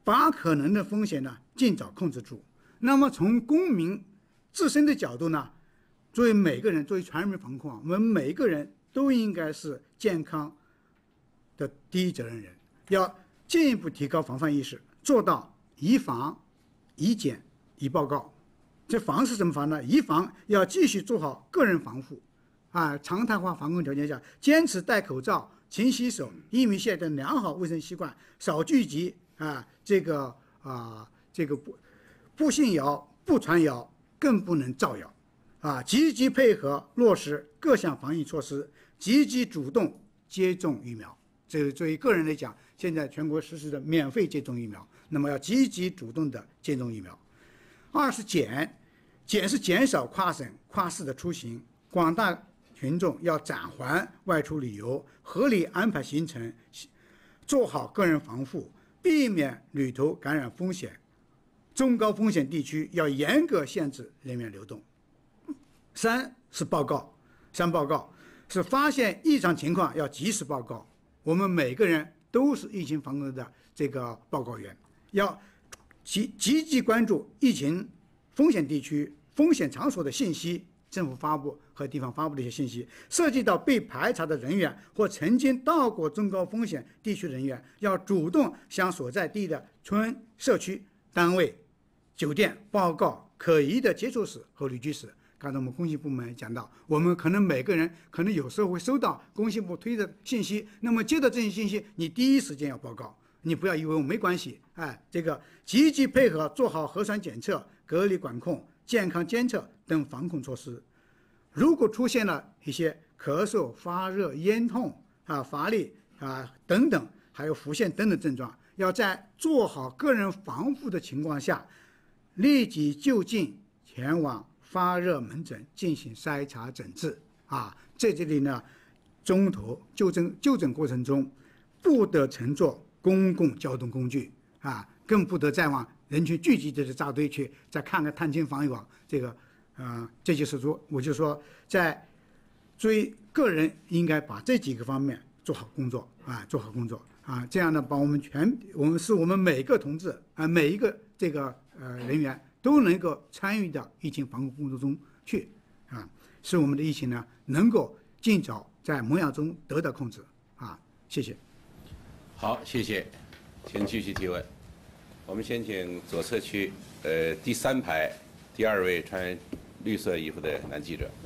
把可能的风险呢尽早控制住。那么从公民自身的角度呢，作为每个人，作为传染病防控啊，我们每个人都应该是健康的第一责任人，要进一步提高防范意识，做到宜防、宜检、宜报告。这防是怎么防呢？宜防要继续做好个人防护，啊，常态化防控条件下，坚持戴口罩、勤洗手、一米线等良好卫生习惯，少聚集啊，这个啊，这个不不信谣、不传谣，更不能造谣，啊，积极配合落实各项防疫措施，积极主动接种疫苗。这个作为个人来讲，现在全国实施的免费接种疫苗，那么要积极主动的接种疫苗。二是减，减是减少跨省、跨市的出行，广大群众要暂缓外出旅游，合理安排行程，做好个人防护，避免旅途感染风险。中高风险地区要严格限制人员流动。三是报告，三报告是发现异常情况要及时报告。我们每个人都是疫情防控的这个报告员，要积积极关注疫情风险地区、风险场所的信息，政府发布和地方发布的一些信息，涉及到被排查的人员或曾经到过中高风险地区人员，要主动向所在地的村、社区、单位、酒店报告可疑的接触史和旅居史。刚才我们工信部门讲到，我们可能每个人可能有时候会收到工信部推的信息，那么接到这些信息，你第一时间要报告，你不要以为我没关系，哎，这个积极配合做好核酸检测、隔离管控、健康监测等防控措施。如果出现了一些咳嗽、发热、咽痛啊、乏力啊等等，还有腹泻等等症状，要在做好个人防护的情况下，立即就近前往发热门诊进行筛查诊治啊。在这里呢，中途就诊就诊过程中，不得乘坐公共交通工具啊，更不得再往人群聚集地的扎堆去，再看看探亲访友这个，呃，这就是说，我就说，在作为个人应该把这几个方面做好工作啊，做好工作啊，这样呢，把我们全我们是我们每个同志啊，每一个这个呃人员都能够参与到疫情防控工作中去啊，使我们的疫情呢能够尽早在萌芽中得到控制啊，谢谢。 好，谢谢，请继续提问。我们先请左侧区呃第三排第二位穿绿色衣服的男记者。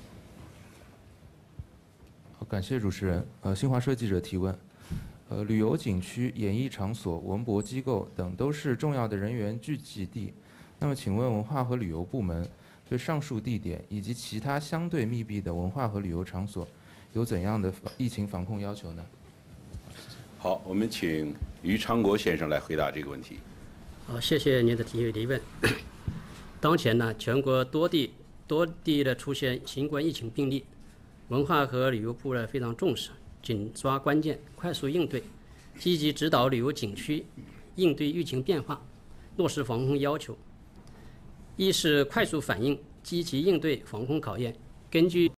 好，感谢主持人。呃，新华社记者提问。呃，旅游景区、演艺场所、文博机构等都是重要的人员聚集地。那么，请问文化和旅游部门对上述地点以及其他相对密闭的文化和旅游场所有怎样的疫情防控要求呢？ 好，我们请于昌国先生来回答这个问题。 好，谢谢您的提提问。当前呢，全国多地多地的出现新冠疫情病例，文化和旅游部呢非常重视，紧抓关键，快速应对，积极指导旅游景区应对疫情变化，落实防控要求。一是快速反应，积极应对防控考验，根据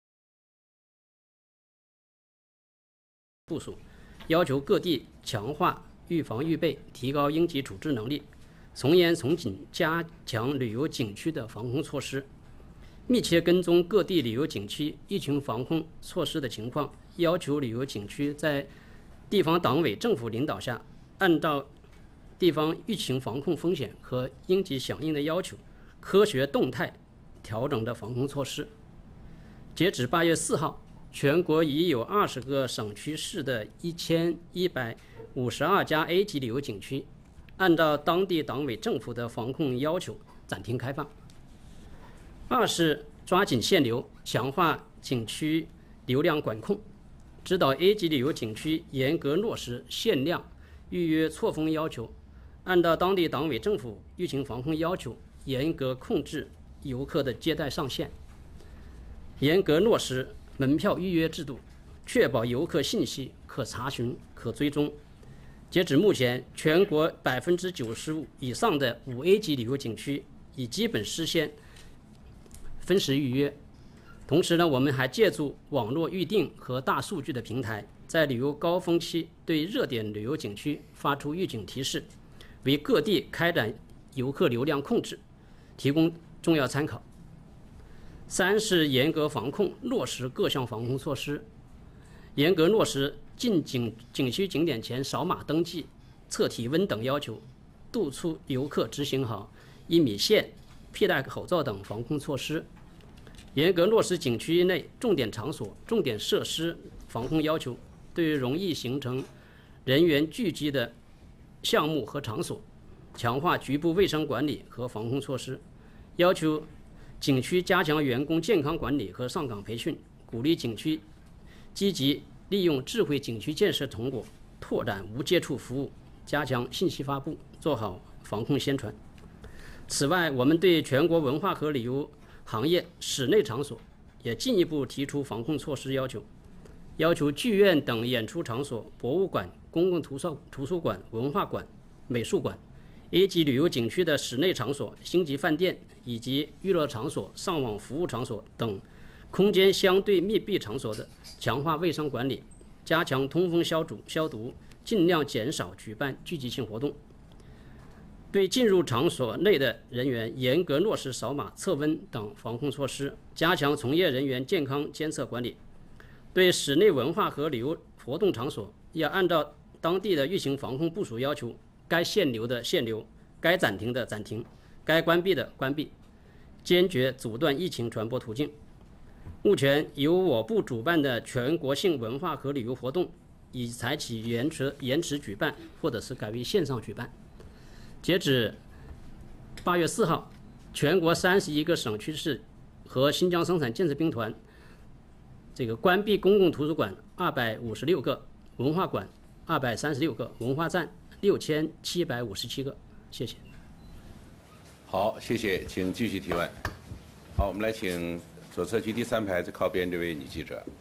部署，要求各地强化预防预备，提高应急处置能力，从严从紧加强旅游景区的防控措施，密切跟踪各地旅游景区疫情防控措施的情况，要求旅游景区在地方党委政府领导下，按照地方疫情防控风险和应急响应的要求，科学动态调整的防控措施。截止八月四号，全国已有二十个省区市的一千一百五十二家 A 级旅游景区，按照当地党委政府的防控要求暂停开放。二是抓紧限流，强化景区流量管控，指导 A 级旅游景区严格落实限量预约错峰要求，按照当地党委政府疫情防控要求，严格控制游客的接待上限，严格落实门票预约制度，确保游客信息可查询、可追踪。截止目前，全国百分之九十五以上的五 A 级旅游景区已基本实现分时预约。同时呢，我们还借助网络预订和大数据的平台，在旅游高峰期对热点旅游景区发出预警提示， 为各地开展游客流量控制提供重要参考。三是严格防控，落实各项防控措施，严格落实进景景区景点前扫码登记、测体温等要求，督促游客执行好一米线、佩戴口罩等防控措施，严格落实景区内重点场所、重点设施防控要求，对于容易形成人员聚集的项目和场所，强化局部卫生管理和防控措施，要求景区加强员工健康管理和上岗培训，鼓励景区积极利用智慧景区建设成果，拓展无接触服务，加强信息发布，做好防控宣传。此外，我们对全国文化和旅游行业室内场所也进一步提出防控措施要求，要求剧院等演出场所、博物馆、公共图书图书馆、文化馆、美术馆 A 级旅游景区的室内场所、星级饭店以及娱乐场所、上网服务场所等空间相对密闭场所的，强化卫生管理，加强通风消毒消毒，尽量减少举办聚集性活动。对进入场所内的人员严格落实扫码、测温等防控措施，加强从业人员健康监测管理。对室内文化和旅游活动场所，要按照当地的疫情防控部署要求，该限流的限流，该暂停的暂停，该关闭的关闭，坚决阻断疫情传播途径。目前，由我部主办的全国性文化和旅游活动已采取延迟延迟举办，或者是改为线上举办。截止八月四号，全国三十一个省区市和新疆生产建设兵团这个关闭公共图书馆二百五十六个，文化馆二百三十六个，文化站六千七百五十七个。谢谢。 好，谢谢，请继续提问。好，我们来请左侧区第三排最靠边这位女记者。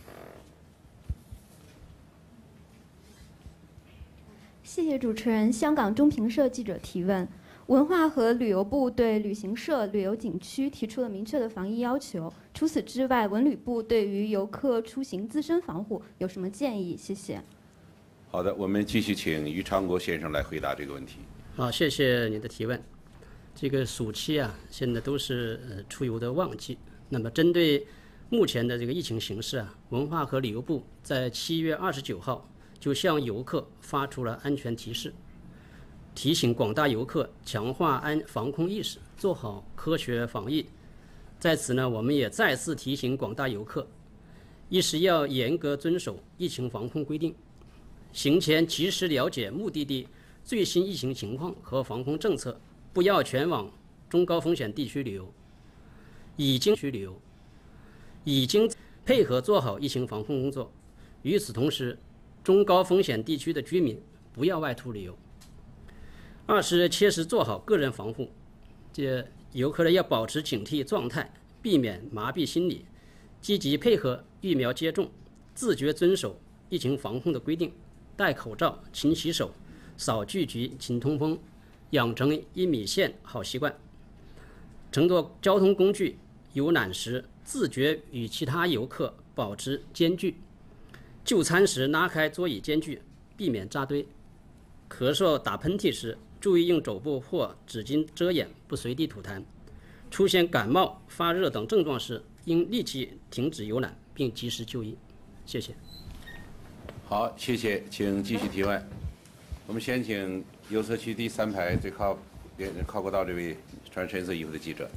谢谢主持人。香港中评社记者提问：文化和旅游部对旅行社、旅游景区提出了明确的防疫要求，除此之外，文旅部对于游客出行自身防护有什么建议？谢谢。 好的，我们继续请于昌国先生来回答这个问题。 好，谢谢你的提问。这个暑期啊，现在都是呃出游的旺季。那么，针对目前的这个疫情形势啊，文化和旅游部在七月二十九号就向游客发出了安全提示，提醒广大游客强化安防控意识，做好科学防疫。在此呢，我们也再次提醒广大游客，一是要严格遵守疫情防控规定，行前及时了解目的地最新疫情情况和防控政策，不要前往中高风险地区旅游。已经去旅游，已经配合做好疫情防控工作。与此同时，中高风险地区的居民不要外出旅游。二是切实做好个人防护，这游客呢要保持警惕状态，避免麻痹心理，积极配合疫苗接种，自觉遵守疫情防控的规定，戴口罩、勤洗手、少聚集、勤通风，养成一米线好习惯。乘坐交通工具游览时，自觉与其他游客保持间距。就餐时拉开桌椅间距，避免扎堆。咳嗽、打喷嚏时，注意用肘部或纸巾遮掩，不随地吐痰。出现感冒、发热等症状时，应立即停止游览，并及时就医。谢谢。 好，谢谢，请继续提问。我们先请右侧区第三排最靠边靠过道这位穿深色衣服的记者。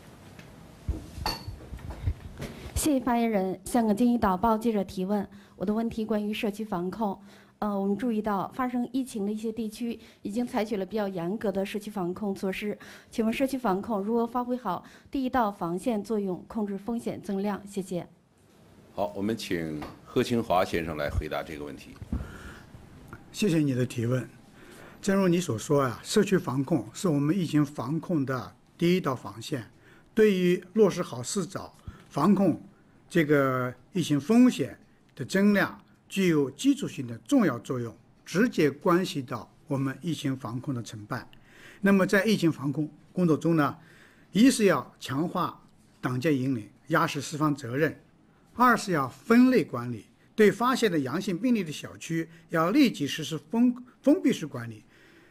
谢谢发言人。香港经济导报记者提问，我的问题关于社区防控。呃，我们注意到发生疫情的一些地区已经采取了比较严格的社区防控措施，请问社区防控如何发挥好第一道防线作用，控制风险增量？谢谢。 好，我们请贺清华先生来回答这个问题。 谢谢你的提问。正如你所说啊，社区防控是我们疫情防控的第一道防线，对于落实好四早防控这个疫情风险的增量具有基础性的重要作用，直接关系到我们疫情防控的成败。那么在疫情防控工作中呢，一是要强化党建引领，压实四方责任；二是要分类管理，对发现的阳性病例的小区要立即实施封封闭式管理，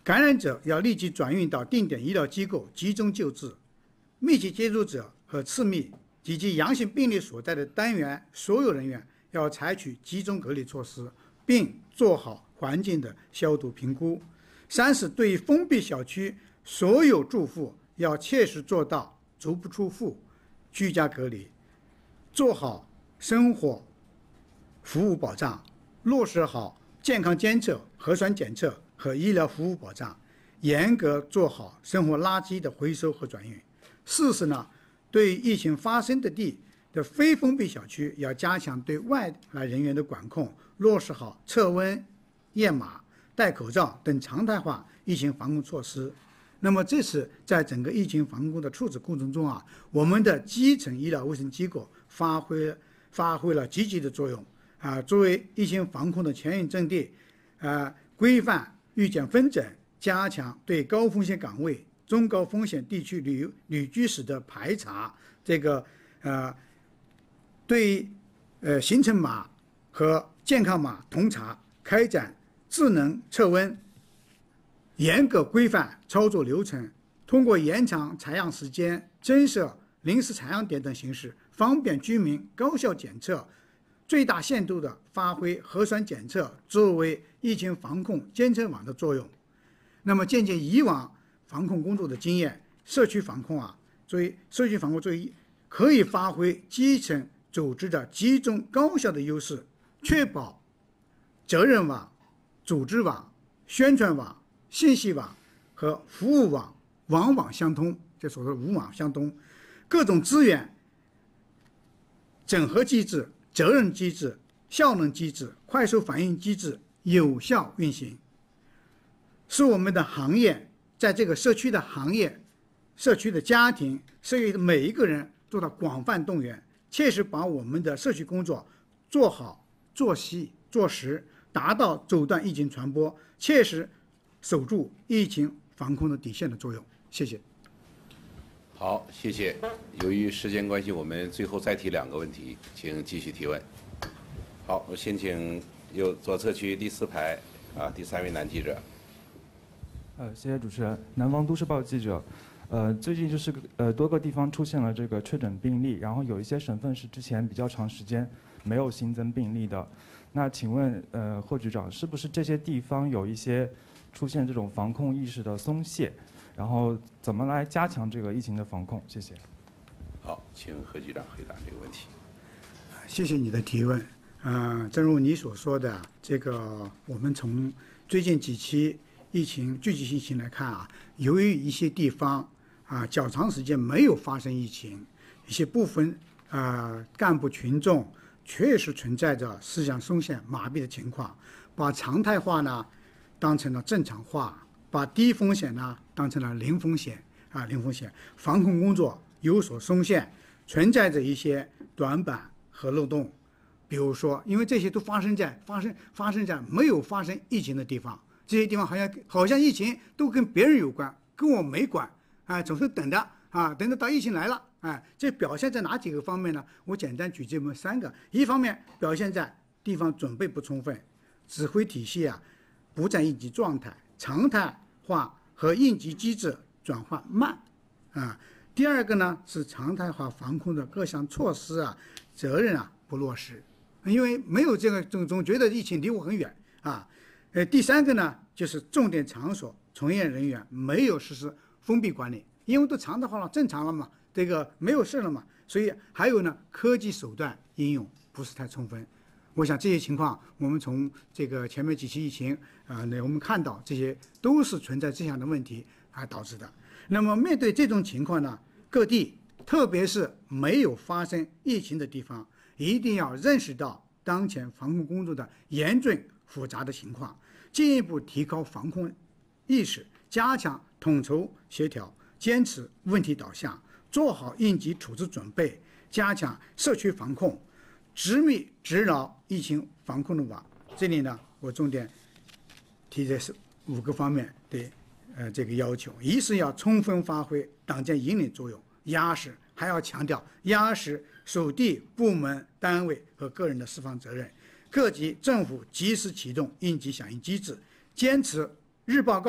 感染者要立即转运到定点医疗机构集中救治，密切接触者和次密及其阳性病例所在的单元所有人员要采取集中隔离措施，并做好环境的消毒评估。三是对于封闭小区所有住户要切实做到足不出户、居家隔离，做好生活服务保障，落实好健康监测、核酸检测和医疗服务保障，严格做好生活垃圾的回收和转运。四是呢，对疫情发生的地的非封闭小区要加强对外来人员的管控，落实好测温、验码、戴口罩等常态化疫情防控措施。那么这次在整个疫情防控的处置过程中啊，我们的基层医疗卫生机构发挥发挥了积极的作用啊，作为疫情防控的前沿阵地，啊，规范预检分诊，加强对高风险岗位、中高风险地区旅游旅居史的排查，这个呃，对呃行程码和健康码同查，开展智能测温，严格规范操作流程，通过延长采样时间、增设临时采样点等形式，方便居民高效检测，最大限度地发挥核酸检测作为疫情防控监测网的作用。那么借鉴以往防控工作的经验，社区防控啊，作为社区防控作为可以发挥基层组织的集中高效的优势，确保责任网、组织网、宣传网、信息网和服务网网网相通，这所谓五网相通，各种资源整合机制、责任机制、效能机制、快速反应机制有效运行，使我们的行业在这个社区的行业、社区的家庭、社区的每一个人做到广泛动员，切实把我们的社区工作做好、做细、做实，达到阻断疫情传播，切实守住疫情防控的底线的作用。谢谢。 好，谢谢。由于时间关系，我们最后再提两个问题，请继续提问。好，我先请右左侧区第四排啊第三位男记者。 呃，谢谢主持人。南方都市报记者。呃，最近就是呃多个地方出现了这个确诊病例，然后有一些省份是之前比较长时间没有新增病例的。那请问呃霍局长，是不是这些地方有一些出现这种防控意识的松懈？然后怎么来加强这个疫情的防控？谢谢。 好，请何局长回答这个问题。 谢谢你的提问。呃，正如你所说的，这个我们从最近几期疫情聚集疫情来看啊，由于一些地方啊较长时间没有发生疫情，一些部分啊干部群众确实存在着思想松懈、麻痹的情况，把常态化呢当成了正常化，把低风险呢当成了零风险啊零风险，防控工作有所松懈，存在着一些短板和漏洞。比如说，因为这些都发生在发生发生在没有发生疫情的地方，这些地方好像好像疫情都跟别人有关，跟我没关啊，总是等着啊，等着到疫情来了，哎，这表现在哪几个方面呢？我简单举这么三个。一方面表现在地方准备不充分，指挥体系啊不在应急状态，常态化和应急机制转换慢啊。第二个呢是常态化防控的各项措施啊责任啊不落实，因为没有这个总总觉得疫情离我很远啊。呃，第三个呢就是重点场所从业人员没有实施封闭管理，因为都常态化了、正常了嘛，这个没有事了嘛，所以还有呢科技手段应用不是太充分。我想这些情况，我们从这个前面几期疫情啊、呃，我们看到这些都是存在这样的问题而导致的。那么面对这种情况呢，各地特别是没有发生疫情的地方，一定要认识到当前防控工作的严峻复杂的情况，进一步提高防控意识，加强统筹协调，坚持问题导向，做好应急处置准备，加强社区防控，执密执牢疫情防控的网。这里呢，我重点提的是五个方面的呃这个要求：一是要充分发挥党建引领作用，压实还要强调压实属地部门单位和个人的释放责任，各级政府及时启动应急响应机制，坚持日报告、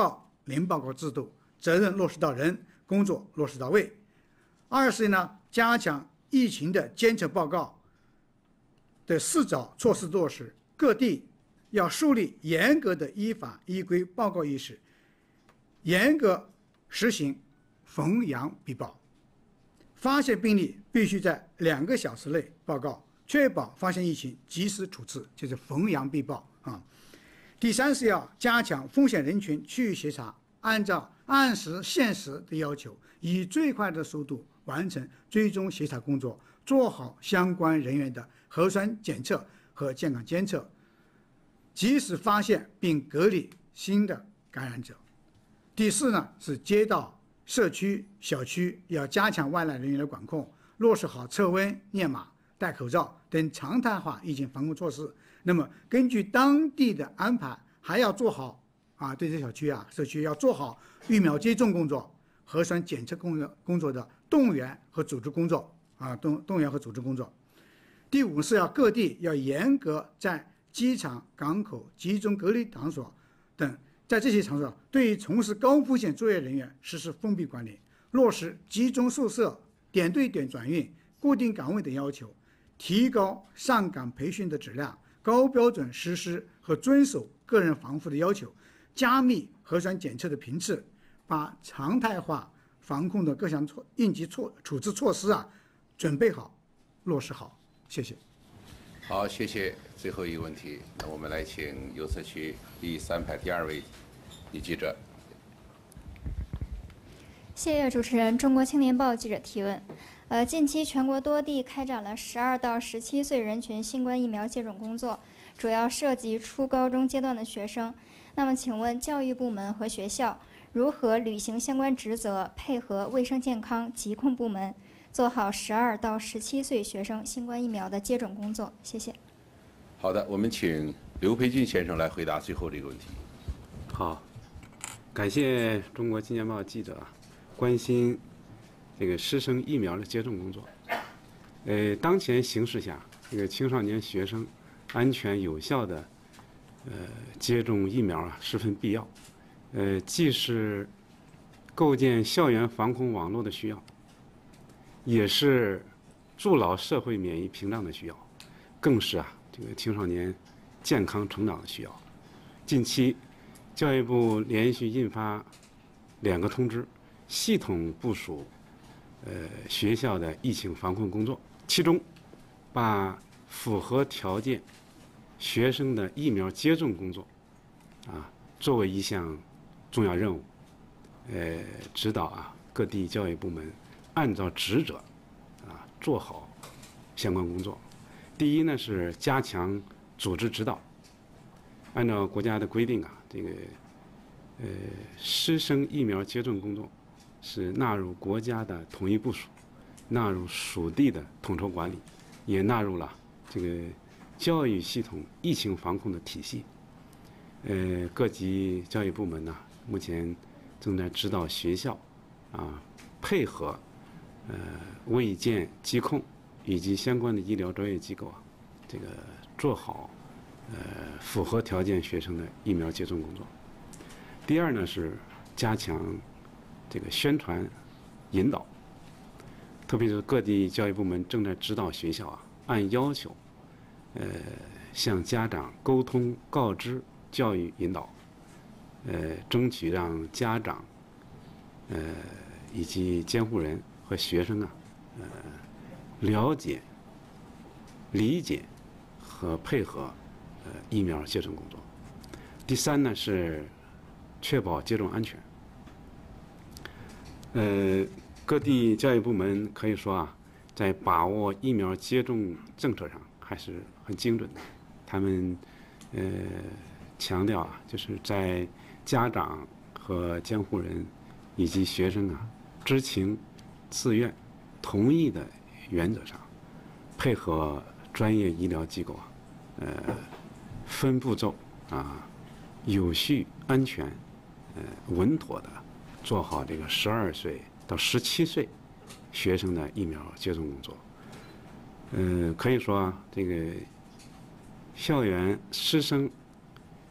零报告制度，责任落实到人，工作落实到位。二是呢，加强疫情的监测报告的四早措施落实，各地要树立严格的依法依规报告意识，严格实行逢阳必报，发现病例必须在两个小时内报告，确保发现疫情及时处置，就是逢阳必报啊。第三是要加强风险人群区域协查，按照按时限时的要求，以最快的速度完成追踪协查工作，做好相关人员的核酸检测和健康监测，及时发现并隔离新的感染者。第四呢，是街道、社区、小区要加强外来人员的管控，落实好测温、验码、戴口罩等常态化疫情防控措施。那么根据当地的安排，还要做好啊，对这小区啊、社区要做好疫苗接种工作、核酸检测工作工作的动员和组织工作啊，动动员和组织工作。第五是要各地要严格在机场、港口、集中隔离场所等，在这些场所对于从事高风险作业人员实施封闭管理，落实集中宿舍、点对点转运、固定岗位等要求，提高上岗培训的质量，高标准实施和遵守个人防护的要求，加密核酸检测的频次，把常态化防控的各项措应急措处置措施啊准备好、落实好。谢谢。 好，谢谢。最后一个问题，那我们来请右侧区第三排第二位女记者。 谢谢主持人。中国青年报记者提问：呃，近期全国多地开展了十二到十七岁人群新冠疫苗接种工作，主要涉及初高中阶段的学生。那么，请问教育部门和学校如何履行相关职责，配合卫生健康疾控部门，做好十二到十七岁学生新冠疫苗的接种工作？谢谢。 好的，我们请刘培军先生来回答最后这个问题。 好，感谢中国青年报记者关心这个师生疫苗的接种工作。呃，当前形势下，这个青少年学生安全有效的呃接种疫苗啊，十分必要。呃，既是构建校园防控网络的需要，也是筑牢社会免疫屏障的需要，更是啊这个青少年健康成长的需要。近期，教育部连续印发两个通知，系统部署呃学校的疫情防控工作，其中把符合条件学生的疫苗接种工作啊作为一项重要任务，呃指导啊各地教育部门按照职责啊做好相关工作。第一呢是加强组织指导，按照国家的规定啊，这个呃师生疫苗接种工作是纳入国家的统一部署，纳入属地的统筹管理，也纳入了这个教育系统疫情防控的体系。呃，各级教育部门呢，目前正在指导学校啊配合呃卫健疾控以及相关的医疗专业机构啊，这个做好呃符合条件学生的疫苗接种工作。第二呢是加强这个宣传引导，特别是各地教育部门正在指导学校啊，按要求呃向家长沟通告知教育引导，呃争取让家长呃以及监护人和学生啊呃了解、理解和配合呃疫苗接种工作。第三呢是确保接种安全。呃，各地教育部门可以说啊，在把握疫苗接种政策上还是很精准的。他们呃强调啊，就是在家长和监护人以及学生啊知情、自愿、同意的原则上，配合专业医疗机构啊，呃，分步骤啊，有序、安全、呃，稳妥的做好这个十二岁到十七岁学生的疫苗接种工作。呃，可以说啊，这个校园师生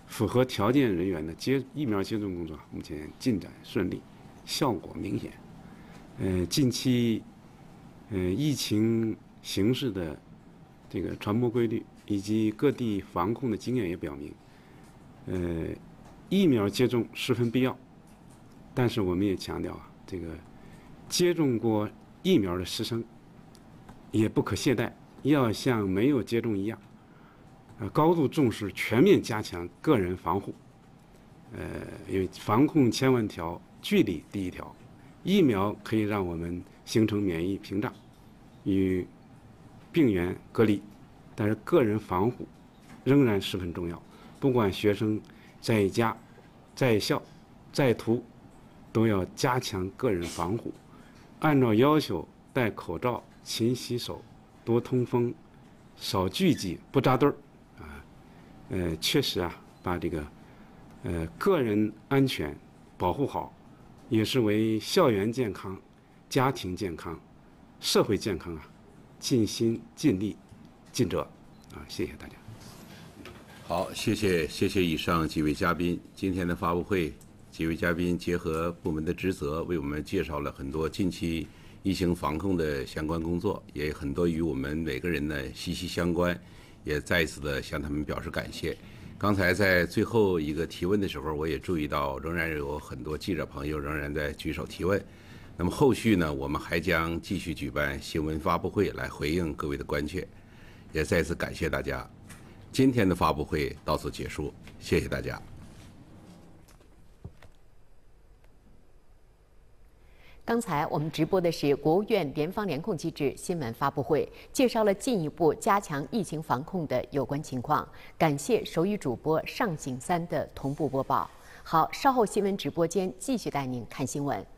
符合条件人员的接疫苗接种工作目前进展顺利，效果明显。呃，近期，呃，疫情形势的这个传播规律以及各地防控的经验也表明，呃，疫苗接种十分必要。但是我们也强调啊，这个接种过疫苗的师生也不可懈怠，要像没有接种一样，呃，高度重视全面加强个人防护。呃，因为防控千万条，距离第一条。疫苗可以让我们形成免疫屏障，与病原隔离，但是个人防护仍然十分重要。不管学生在家、在校、在途，都要加强个人防护，按照要求戴口罩、勤洗手、多通风、少聚集、不扎堆儿，啊，呃，确实啊，把这个呃个人安全保护好。也是为校园健康、家庭健康、社会健康啊，尽心尽力尽责啊！谢谢大家。 好，谢谢谢谢以上几位嘉宾。今天的发布会，几位嘉宾结合部门的职责，为我们介绍了很多近期疫情防控的相关工作，也很多与我们每个人呢息息相关，也再一次的向他们表示感谢。刚才在最后一个提问的时候，我也注意到，仍然有很多记者朋友仍然在举手提问。那么后续呢，我们还将继续举办新闻发布会来回应各位的关切，也再次感谢大家。今天的发布会到此结束，谢谢大家。 刚才我们直播的是国务院联防联控机制新闻发布会，介绍了进一步加强疫情防控的有关情况。感谢手语主播尚景三的同步播报。好，稍后新闻直播间继续带您看新闻。